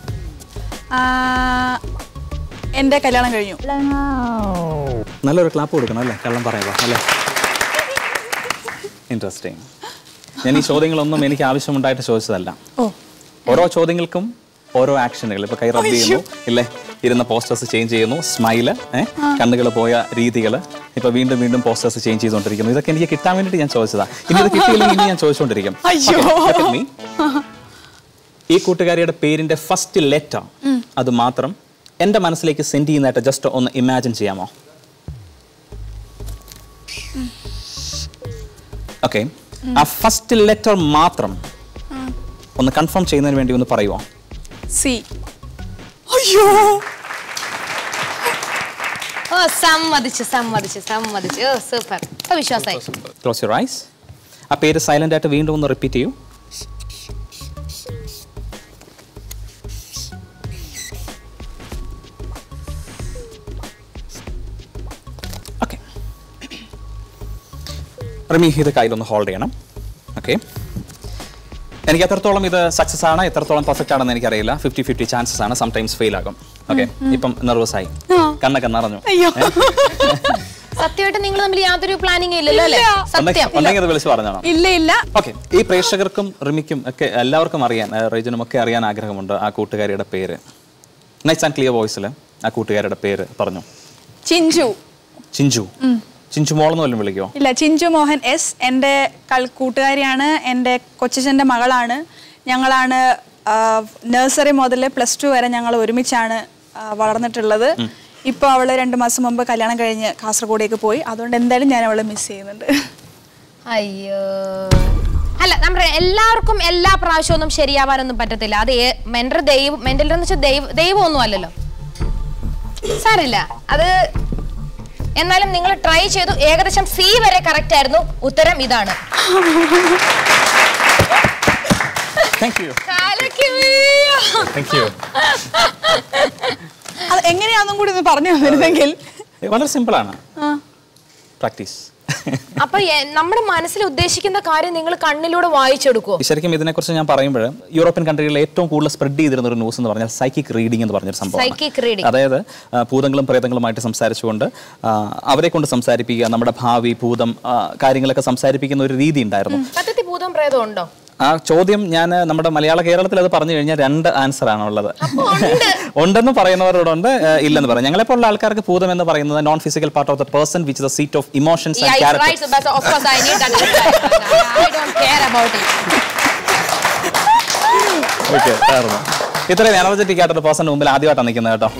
എൻ്റെ കല്യാണം കഴിഞ്ഞു. നല്ലൊരു ക്ലാപ്പ് കൊടുക്കണം അല്ലേ, കള്ളം പറയുമ്പോൾ അല്ലേ. ഇൻട്രസ്റ്റിംഗ്. ഞാൻ ഈ ചോദ്യങ്ങളൊന്നും എനിക്ക് ആവശ്യമുണ്ടായിട്ട് ചോദിച്ചതല്ല. ഓരോ ചോദ്യങ്ങൾക്കും ഓരോ ആക്ഷനുകൾ. ഇപ്പൊ കൈ റബ്ബ് ചെയ്യുന്നു ഇല്ലേ, ഇരുന്ന പോസ്റ്റേഴ്സ് ചേഞ്ച് ചെയ്യുന്നു, സ്മൈല്, കണ്ണുകൾ പോയ രീതികൾ, ഇപ്പൊ വീണ്ടും വീണ്ടും പോസ്റ്റേഴ്സ് ചേഞ്ച് ചെയ്തുകൊണ്ടിരിക്കുന്നു. ഇതൊക്കെ എനിക്ക് കിട്ടാൻ വേണ്ടിയിട്ട് ഞാൻ ചോദിച്ചതാ. ഇനി ഇത് കിട്ടിയില്ലെങ്കിൽ ഇനി ഞാൻ ചോദിച്ചുകൊണ്ടിരിക്കും. ഈ കൂട്ടുകാരിയുടെ പേരിന്റെ ഫസ്റ്റ് ലെറ്റർ അത് മാത്രം എന്റെ മനസ്സിലേക്ക് സെൻഡ് ചെയ്യുന്നതായിട്ട് ജസ്റ്റ് ഒന്ന് ഇമാജിൻ ചെയ്യാമോ? ഓക്കെ, ആ ഫസ്റ്റ് ലെറ്റർ മാത്രം ഒന്ന് കൺഫേം ചെയ്യുന്നതിന് വേണ്ടി ഒന്ന് പറയുമോ? സി. അയ്യോ, സമ്മതിച്ചു. സൂപ്പർ, വിശ്വാസമായി. Close your eyes. ആ പേര് സൈലന്റ് ആയിട്ട് വീണ്ടും ഒന്ന് റിപ്പീറ്റ് ചെയ്യൂ. ഓക്കെ, റിമി ഇത് കയ്യിലൊന്ന് ഹോൾഡ് ചെയ്യണം. ഓക്കെ, എനിക്ക് എത്രത്തോളം ഇത് സക്സസ് ആണ്, എത്രത്തോളം പെർഫെക്റ്റ് ആണെന്ന് എനിക്കറിയില്ല. 50-50 ചാൻസസ് ആണ്. സംടൈംസ് ഫെയിൽ ആകും. ഓക്കെ, ഇപ്പം നെർവസ് ആയി, കണ്ണൊക്കെ നിറഞ്ഞു. സത്യമായിട്ട് നിങ്ങൾ തമ്മിൽ യാതൊരു പ്ലാനിങ് ഇല്ലല്ലോ അല്ലേ? ഉണ്ടെങ്കിൽ വിളിച്ച് പറഞ്ഞാണോ? ഇല്ല. ഓക്കെ, ഈ പ്രേക്ഷകർക്കും റിമിക്കും ഒക്കെ എല്ലാവർക്കും അറിയാൻ, റൈജനും ഒക്കെ അറിയാൻ ആഗ്രഹമുണ്ട് ആ കൂട്ടുകാരിയുടെ പേര്. നൈസ് ആൻഡ് ക്ലിയർ വോയിസിൽ ആ കൂട്ടുകാരിയുടെ പേര് പറഞ്ഞു. ചിഞ്ചു. ചിഞ്ചു മോളെന്ന് വല്ലതും വിളിക്കോ? ഇല്ല, ചിഞ്ചു മോഹൻ എസ്. എൻ്റെ കൂട്ടുകാരിയാണ്, എൻ്റെ കൊച്ചച്ഛൻ്റെ മകളാണ്. ഞങ്ങളാണ് നഴ്സറി മുതൽ +2 വരെ ഞങ്ങൾ ഒരുമിച്ചാണ് വളർന്നിട്ടുള്ളത്. ഇപ്പോൾ അവൾ 2 മാസം മുമ്പ് കല്യാണം കഴിഞ്ഞ് കാസർഗോഡേക്ക് പോയി. അതുകൊണ്ട് എന്തായാലും ഞാൻ അവളെ മിസ് ചെയ്യുന്നുണ്ട്. അയ്യോ, അല്ല നമ്മുടെ എല്ലാവർക്കും എല്ലാ പ്രാവശ്യമൊന്നും ശരിയാവാനൊന്നും പറ്റത്തില്ല. അത് മെന്റൽ എന്ന് വെച്ചാൽ ദൈവമൊന്നും അല്ലല്ലോ. സാരില്ല, അത് എന്നാലും നിങ്ങൾ ട്രൈ ചെയ്തു. ഏകദേശം സി വരെ കറക്റ്റ് ആയിരുന്നു. ഉത്തരം ഇതാണ്. അത് എങ്ങനെയാണെന്നും കൂടി ഒന്ന് പറഞ്ഞു തന്നിരുന്നെങ്കിൽ. വളരെ സിമ്പിൾ ആണ്. പ്രാക്ടീസ്. അപ്പൊ നമ്മുടെ മനസ്സിൽ ഉദ്ദേശിക്കുന്ന കാര്യം നിങ്ങൾ കണ്ണിലൂടെ വായിച്ചെടുക്കുമോ? ശരിക്കും ഇതിനെക്കുറിച്ച് ഞാൻ പറയുമ്പോൾ യൂറോപ്യൻ കൺട്രികളിൽ ഏറ്റവും കൂടുതൽ സ്പ്രെഡ് ചെയ്തിരുന്ന ഒരു ന്യൂസ് എന്ന് പറഞ്ഞാൽ സൈക്കിക് റീഡിംഗ് എന്ന് പറഞ്ഞൊരു സംഭവം. അതായത് ഭൂതങ്ങളും പ്രേതങ്ങളുമായിട്ട് സംസാരിച്ചുകൊണ്ട് അവരെ കൊണ്ട് സംസാരിപ്പിക്കുക, നമ്മുടെ ഭാവി ഭൂതം കാര്യങ്ങളൊക്കെ സംസാരിപ്പിക്കുന്ന ഒരു രീതി ഉണ്ടായിരുന്നു. സത്യത്തിൽ ഭൂതം പ്രേതം ഉണ്ടോ? ആ ചോദ്യം ഞാൻ നമ്മുടെ മലയാള കേരളത്തിൽ അത് പറഞ്ഞു കഴിഞ്ഞാൽ 2 ആൻസർ ആണ് ഉള്ളത്. ഉണ്ടെന്ന് പറയുന്നവരോടുണ്ട്, ഇല്ലെന്ന് പറയും. ഞങ്ങളെപ്പോലുള്ള ആൾക്കാർക്ക് ഭൂതം എന്ന് പറയുന്നത് non physical part of the person which is the seat of emotions and character. ഇത്രയും എനർജറ്റിക് ആയിട്ടൊരു പേഴ്സൺ മുമ്പിൽ ആദ്യമായിട്ടാണ് നിൽക്കുന്നത് കേട്ടോ.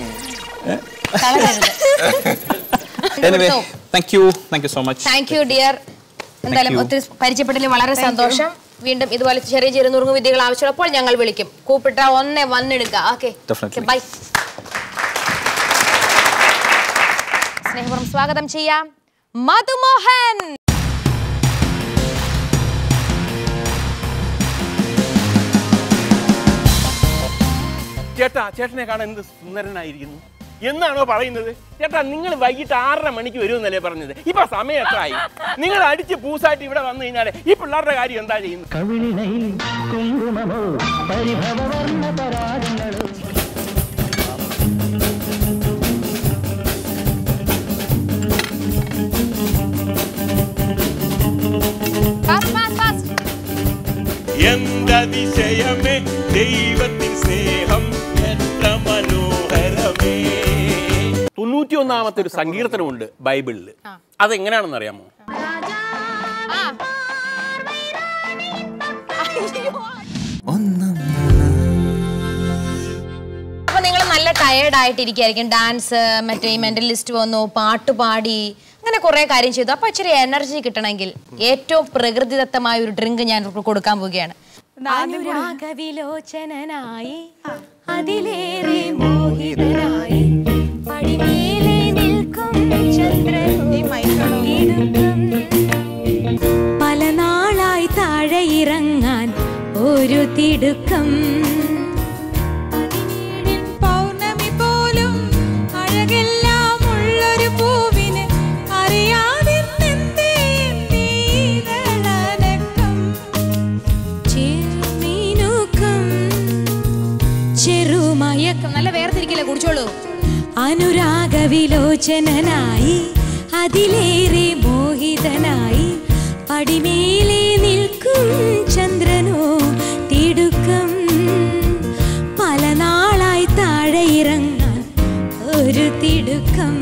Anyway thank you so much. Thank you dear. എന്തായാലും ഒത്തിരി പരിചയപ്പെട്ടതിൽ വളരെ സന്തോഷം. വീണ്ടും ഇതുപോലെ ചെറിയ ചെറിയ നുറുങ്ങു വിദ്യകൾ ആവശ്യമുള്ളപ്പോൾ ഞങ്ങൾ വിളിക്കും. കൂപ്പിട്ട ഒന്നേ വന്നെടുക്കുക. Okay, by. സ്നേഹപൂർവ്വം സ്വാഗതം ചെയ്യാം മധുമോഹൻ. ചേട്ടനെ കാണാൻ എന്ത് സുന്ദരനായിരിക്കുന്നു. എന്നാണോ പറയുന്നത്? ചേട്ടാ, നിങ്ങൾ വൈകിട്ട് 6:30 മണിക്ക് വരുമെന്നല്ലേ പറഞ്ഞത്? ഇപ്പൊ സമയം എത്രയായി? നിങ്ങൾ അടിച്ച് പൂസായിട്ട് ഇവിടെ വന്നു കഴിഞ്ഞാൽ ഈ പിള്ളേരുടെ കാര്യം എന്താ ചെയ്യുന്നത്? എന്തതിശയമേ ദൈവത്തിൻ സ്നേഹം എത്ര മനോഹരമേ. 91-ാമത്തെ ഒരു സങ്കീർത്തനമുണ്ട് ബൈബിളിൽ. അതെങ്ങനെയാണെന്ന് അറിയാമോ? അപ്പൊ നിങ്ങൾ നല്ല ടയേർഡ് ആയിട്ടിരിക്കും. ഡാൻസ്, മറ്റേ മെന്റലിസ്റ്റ് വന്നു, പാട്ടുപാടി, അങ്ങനെ കുറെ കാര്യം ചെയ്തു. അപ്പൊ ഇച്ചിരി എനർജി കിട്ടണമെങ്കിൽ ഏറ്റവും പ്രകൃതിദത്തമായ ഒരു ഡ്രിങ്ക് ഞാൻ കൊടുക്കാൻ പോവുകയാണ്. അനുരാഗവിലോചനായി അതിലേറെ മോഹിതനായി പടിമേലെ നിൽക്കും ചന്ദ്രൻ പല നാളായി താഴെ ഇറങ്ങാൻ ഒരു തിടുക്കം. പൗർണമി പോലും അഴകെല്ലാം ഉള്ളൊരു പൂവിന് അറിയാതെ ചെറുമയക്കം. നല്ല വേർതിരിക്കില്ല, കുടിച്ചോളൂ. അനുരാഗവിലോചനായി അതിലേറെ മോഹിതനായി പടിമേലെ നിൽക്കും ചന്ദ്രനോ തിടുക്കം പല നാളായി താഴെ ഇറങ്ങാൻ ഒരു തിടുക്കം.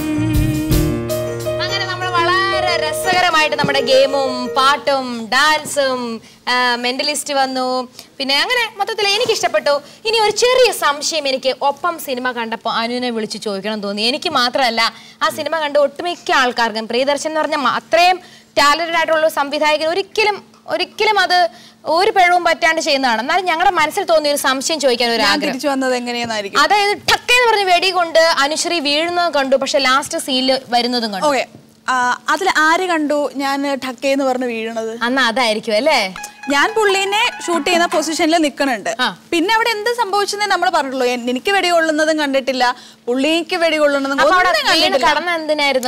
അങ്ങനെ നമ്മൾ വളരെ രസകരമായിട്ട് നമ്മുടെ ഗെയിമും പാട്ടും ഡാൻസും മെന്റലിസ്റ്റ് വന്നു, പിന്നെ അങ്ങനെ മൊത്തത്തിൽ എനിക്ക് ഇഷ്ടപ്പെട്ടു. ഇനി ഒരു ചെറിയ സംശയം എനിക്ക് ഒപ്പം സിനിമ കണ്ടപ്പോൾ അനുവിനെ വിളിച്ച് ചോദിക്കണം തോന്നി. എനിക്ക് മാത്രമല്ല, ആ സിനിമ കണ്ട് ഒട്ടുമിക്ക ആൾക്കാർക്കും. പ്രിയദർശൻ എന്ന് പറഞ്ഞാൽ അത്രയും ടാലന്റഡ് ആയിട്ടുള്ള സംവിധായകൻ ഒരിക്കലും അത് ഒരു പിഴവും പറ്റാണ്ട് ചെയ്യുന്നതാണ്. എന്നാലും ഞങ്ങളുടെ മനസ്സിൽ തോന്നിയ ഒരു സംശയം ചോദിക്കാൻ ഒരു ആഗ്രഹം. അതായത് ടക്കേന്ന് പറഞ്ഞ് വെടി കൊണ്ട് അനുശ്രീ വീഴുന്നത് കണ്ടു, പക്ഷെ ലാസ്റ്റ് സീനിൽ വരുന്നതും കണ്ടു. അതിൽ ആര് കണ്ടു ഞാൻ ടക്കേന്ന് പറഞ്ഞ് വീഴണത്? അന്ന് അതായിരിക്കും അല്ലേ. ഞാൻ പുള്ളീനെ ഷൂട്ട് ചെയ്യുന്ന പൊസിഷനിൽ നിൽക്കണുണ്ട്. പിന്നെ അവിടെ എന്ത് സംഭവിച്ചെന്നേ നമ്മൾ പറഞ്ഞിട്ടുള്ളൂ. എനിക്ക് വെടി കൊള്ളുന്നതും കണ്ടിട്ടില്ല, പുള്ളിക്ക് വെടി കൊള്ളുന്നതും കടന്ന എന്തിനായിരുന്നു?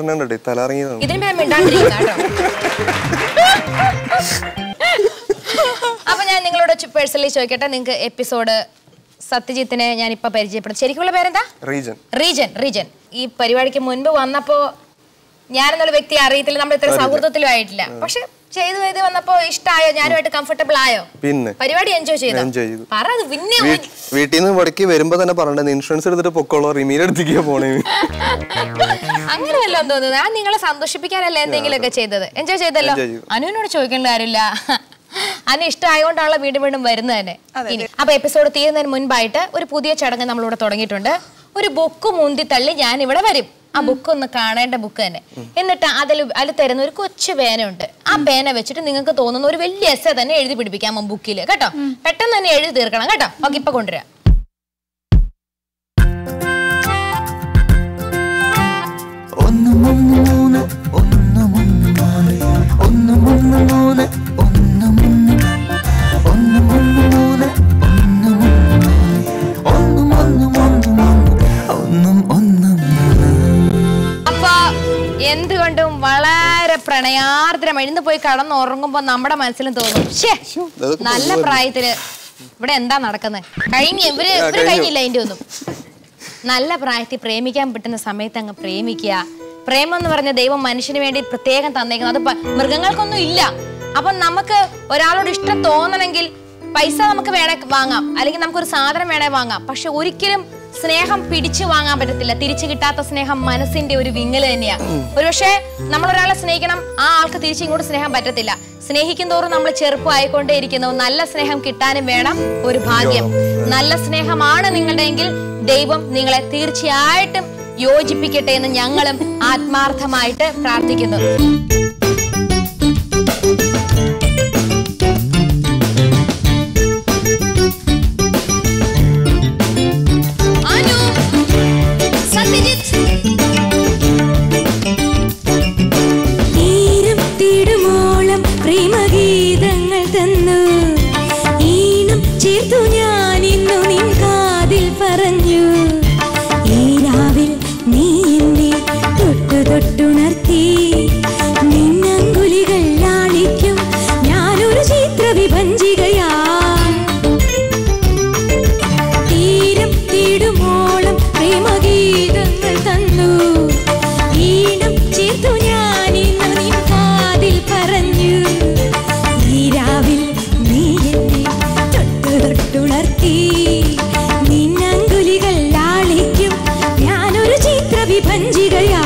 അപ്പൊ ഞാൻ നിങ്ങളോട് പേഴ്സണലി ചോദിക്കട്ടെ, നിങ്ങൾക്ക് എപ്പിസോഡ് സത്യജിത്തിനെ ഞാൻ ഇപ്പൊ പരിചയപ്പെടും. ശരിക്കുള്ള പേരെന്താ? റീജൻ. ഈ പരിപാടിക്ക് മുൻപ് വന്നപ്പോ ഞാനെന്നുള്ള വ്യക്തിയെ അറിയത്തില്ല, നമ്മൾ ഇത്ര സൗഹൃദത്തിലും ആയിട്ടില്ല. പക്ഷെ ചെയ്ത് വന്നപ്പോ ഇഷ്ടമായോ? ഞാനുമായിട്ട് കംഫർട്ടബിൾ ആയോ? പിന്നെ പരിപാടി എൻജോയ് ചെയ്തു. വീട്ടിൽ നിന്ന് മുടക്കി വരുമ്പോ തന്നെ പറഞ്ഞത് ഇൻഷുറൻസ് എടുത്തിട്ട് പൊക്കോളൂ, റിമീനെ എടുത്തേക്ക് പോണേ. അങ്ങനെ വല്ലതും തോന്നുന്നത്? ഞാൻ നിങ്ങളെ സന്തോഷിപ്പിക്കാനല്ല എന്തെങ്കിലുമൊക്കെ ചെയ്തത്. എൻജോയ് ചെയ്തല്ലോ. അനുവിനോട് ചോദിക്കേണ്ട കാര്യമില്ല, അനു ഇഷ്ടമായതുകൊണ്ടാണല്ലോ വീണ്ടും വീണ്ടും വരുന്നത് തന്നെ. അപ്പൊ എപ്പിസോഡ് തീരുന്നതിന് മുൻപായിട്ട് ഒരു പുതിയ ചടങ്ങ് നമ്മളിവിടെ തുടങ്ങിയിട്ടുണ്ട്. ഒരു ബുക്ക് മുന്തി തള്ളി ഞാൻ ഇവിടെ വരും. ആ ബുക്ക് ഒന്ന് കാണേണ്ട ബുക്ക് തന്നെ. എന്നിട്ട് അതിൽ തരുന്ന ഒരു കൊച്ചു പേനയുണ്ട്. ആ പേന വെച്ചിട്ട് നിങ്ങൾക്ക് തോന്നുന്ന ഒരു വലിയ എസ്സേ തന്നെ എഴുതി പിടിപ്പിക്കാം ബുക്കിൽ കേട്ടോ. പെട്ടെന്ന് തന്നെ എഴുതി തീർക്കണം കേട്ടോ. ഓക്കെ, ഇപ്പൊ കൊണ്ടുവരാം. ഒന്നും ഒന്നും മൂന്ന് ഒന്നും ഒന്നും മൂന്ന് ഒന്നും ഒന്നും മൂന്ന് ഒന്നും ഒന്നും ഒന്നും മൂന്ന് ഒന്നും ഒന്നും ഒന്നും ഒന്നും ഒന്നും അപ്പൊ എന്തുകൊണ്ടും വളരെ പ്രണയാർദ്രമായി ഇന്ന് പോയി കടന്നുറങ്ങുമ്പോ നമ്മുടെ മനസ്സിലും തോന്നും, നല്ല പ്രായത്തില് ഇവിടെ എന്താ നടക്കുന്നത്, ഇവര് കഴിഞ്ഞില്ല അതിന്റെ ഒന്നും. നല്ല പ്രായത്തിൽ പ്രേമിക്കാൻ പറ്റുന്ന സമയത്ത് അങ്ങ് പ്രേമിക്കുക. പ്രേമം എന്ന് പറഞ്ഞ ദൈവം മനുഷ്യന് വേണ്ടി പ്രത്യേകം തന്നേക്കുന്നത്. അത് മൃഗങ്ങൾക്കൊന്നും ഇല്ല. അപ്പൊ നമുക്ക് ഒരാളോട് ഇഷ്ടം തോന്നണമെങ്കിൽ പൈസ നമുക്ക് വേണേ വാങ്ങാം, അല്ലെങ്കിൽ നമുക്കൊരു സാധനം വേണേ വാങ്ങാം. പക്ഷെ ഒരിക്കലും സ്നേഹം പിടിച്ചു വാങ്ങാൻ പറ്റത്തില്ല. തിരിച്ചു കിട്ടാത്ത സ്നേഹം മനസ്സിന്റെ ഒരു വിങ്ങല് തന്നെയാ. ഒരുപക്ഷെ നമ്മൾ ഒരാളെ സ്നേഹിക്കണം, ആ ആൾക്ക് തിരിച്ചു ഇങ്ങോട്ട് സ്നേഹം പറ്റത്തില്ല. സ്നേഹിക്കും തോറും നമ്മൾ ചെറുപ്പമായിക്കൊണ്ടേ ഇരിക്കുന്നു. നല്ല സ്നേഹം കിട്ടാനും വേണം ഒരു ഭാഗ്യം. നല്ല സ്നേഹമാണ് നിങ്ങളുടെയെങ്കിൽ ദൈവം നിങ്ങളെ തീർച്ചയായിട്ടും യോജിപ്പിക്കട്ടെ എന്ന് ഞങ്ങളും ആത്മാർത്ഥമായിട്ട് പ്രാർത്ഥിക്കുന്നു. പ്രേമഗീതങ്ങൾ തന്നു ഈണം ചേർത്തു ഞാൻ ഇന്നു നിൻ കാതിൽ പറഞ്ഞു. ഈ രാവിൽ നീ എന്നെ തൊട്ടു തൊട്ടുണർത്തി. നിന്നങ്കുലികൾ ലാളിക്കും ഞാനൊരു ചിത്രവിഭഞ്ചികയാ. തീരം തീടുമോളം പ്രേമഗീതങ്ങൾ തന്നു ഈണം ചേർത്തു ഞാൻ ഇന്നു നിൻ കാതിൽ പറഞ്ഞു. ഈ രാവിൽ നീ എന്നെ തൊട്ടു തൊട്ടുണർത്തി. നിന്നങ്കുലികൾ ലാളിക്കും ഞാനൊരു ചിത്രവിഭഞ്ചികയാ.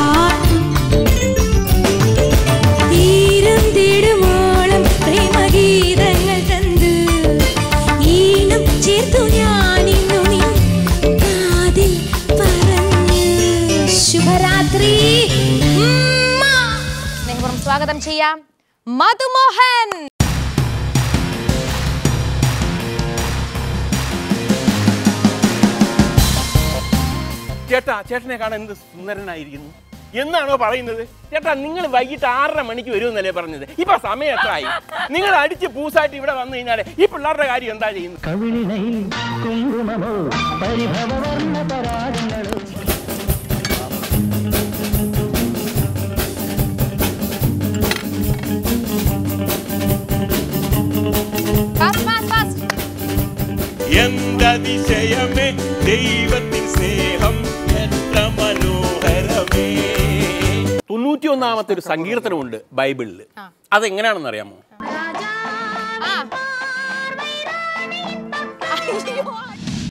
തീരം തേടുമോളം പ്രേമഗീതങ്ങൾ തന്നു ഈണം ചേർത്തു ഞാനിന്നു നിൻ കാതിൽ പറഞ്ഞു. ശുഭരാത്രി. സ്നേഹപൂർവ്വം സ്വാഗതം ചെയ്യാം മധുമോഹൻ. ചേട്ടനെ കാണാൻ എന്ത് സുന്ദരനായിരിക്കുന്നു. എന്നാണോ പറയുന്നത്? ചേട്ടാ, നിങ്ങൾ വൈകിട്ട് 6:30 മണിക്ക് വരുമെന്നല്ലേ പറഞ്ഞത്? ഇപ്പൊ സമയം എത്രയായി? നിങ്ങൾ അടിച്ച് പൂസായിട്ട് ഇവിടെ വന്നു കഴിഞ്ഞാൽ ഈ പിള്ളേരുടെ കാര്യം എന്താ ചെയ്യുന്നത്? എന്തതിശയമേ ദൈവത്തിൻ സ്നേഹം എത്ര മനോഹരമേ. 91-ാമത്തെ ഒരു സങ്കീർത്തനമുണ്ട് ബൈബിളിൽ. അതെങ്ങനെയാണെന്ന് അറിയാമോ?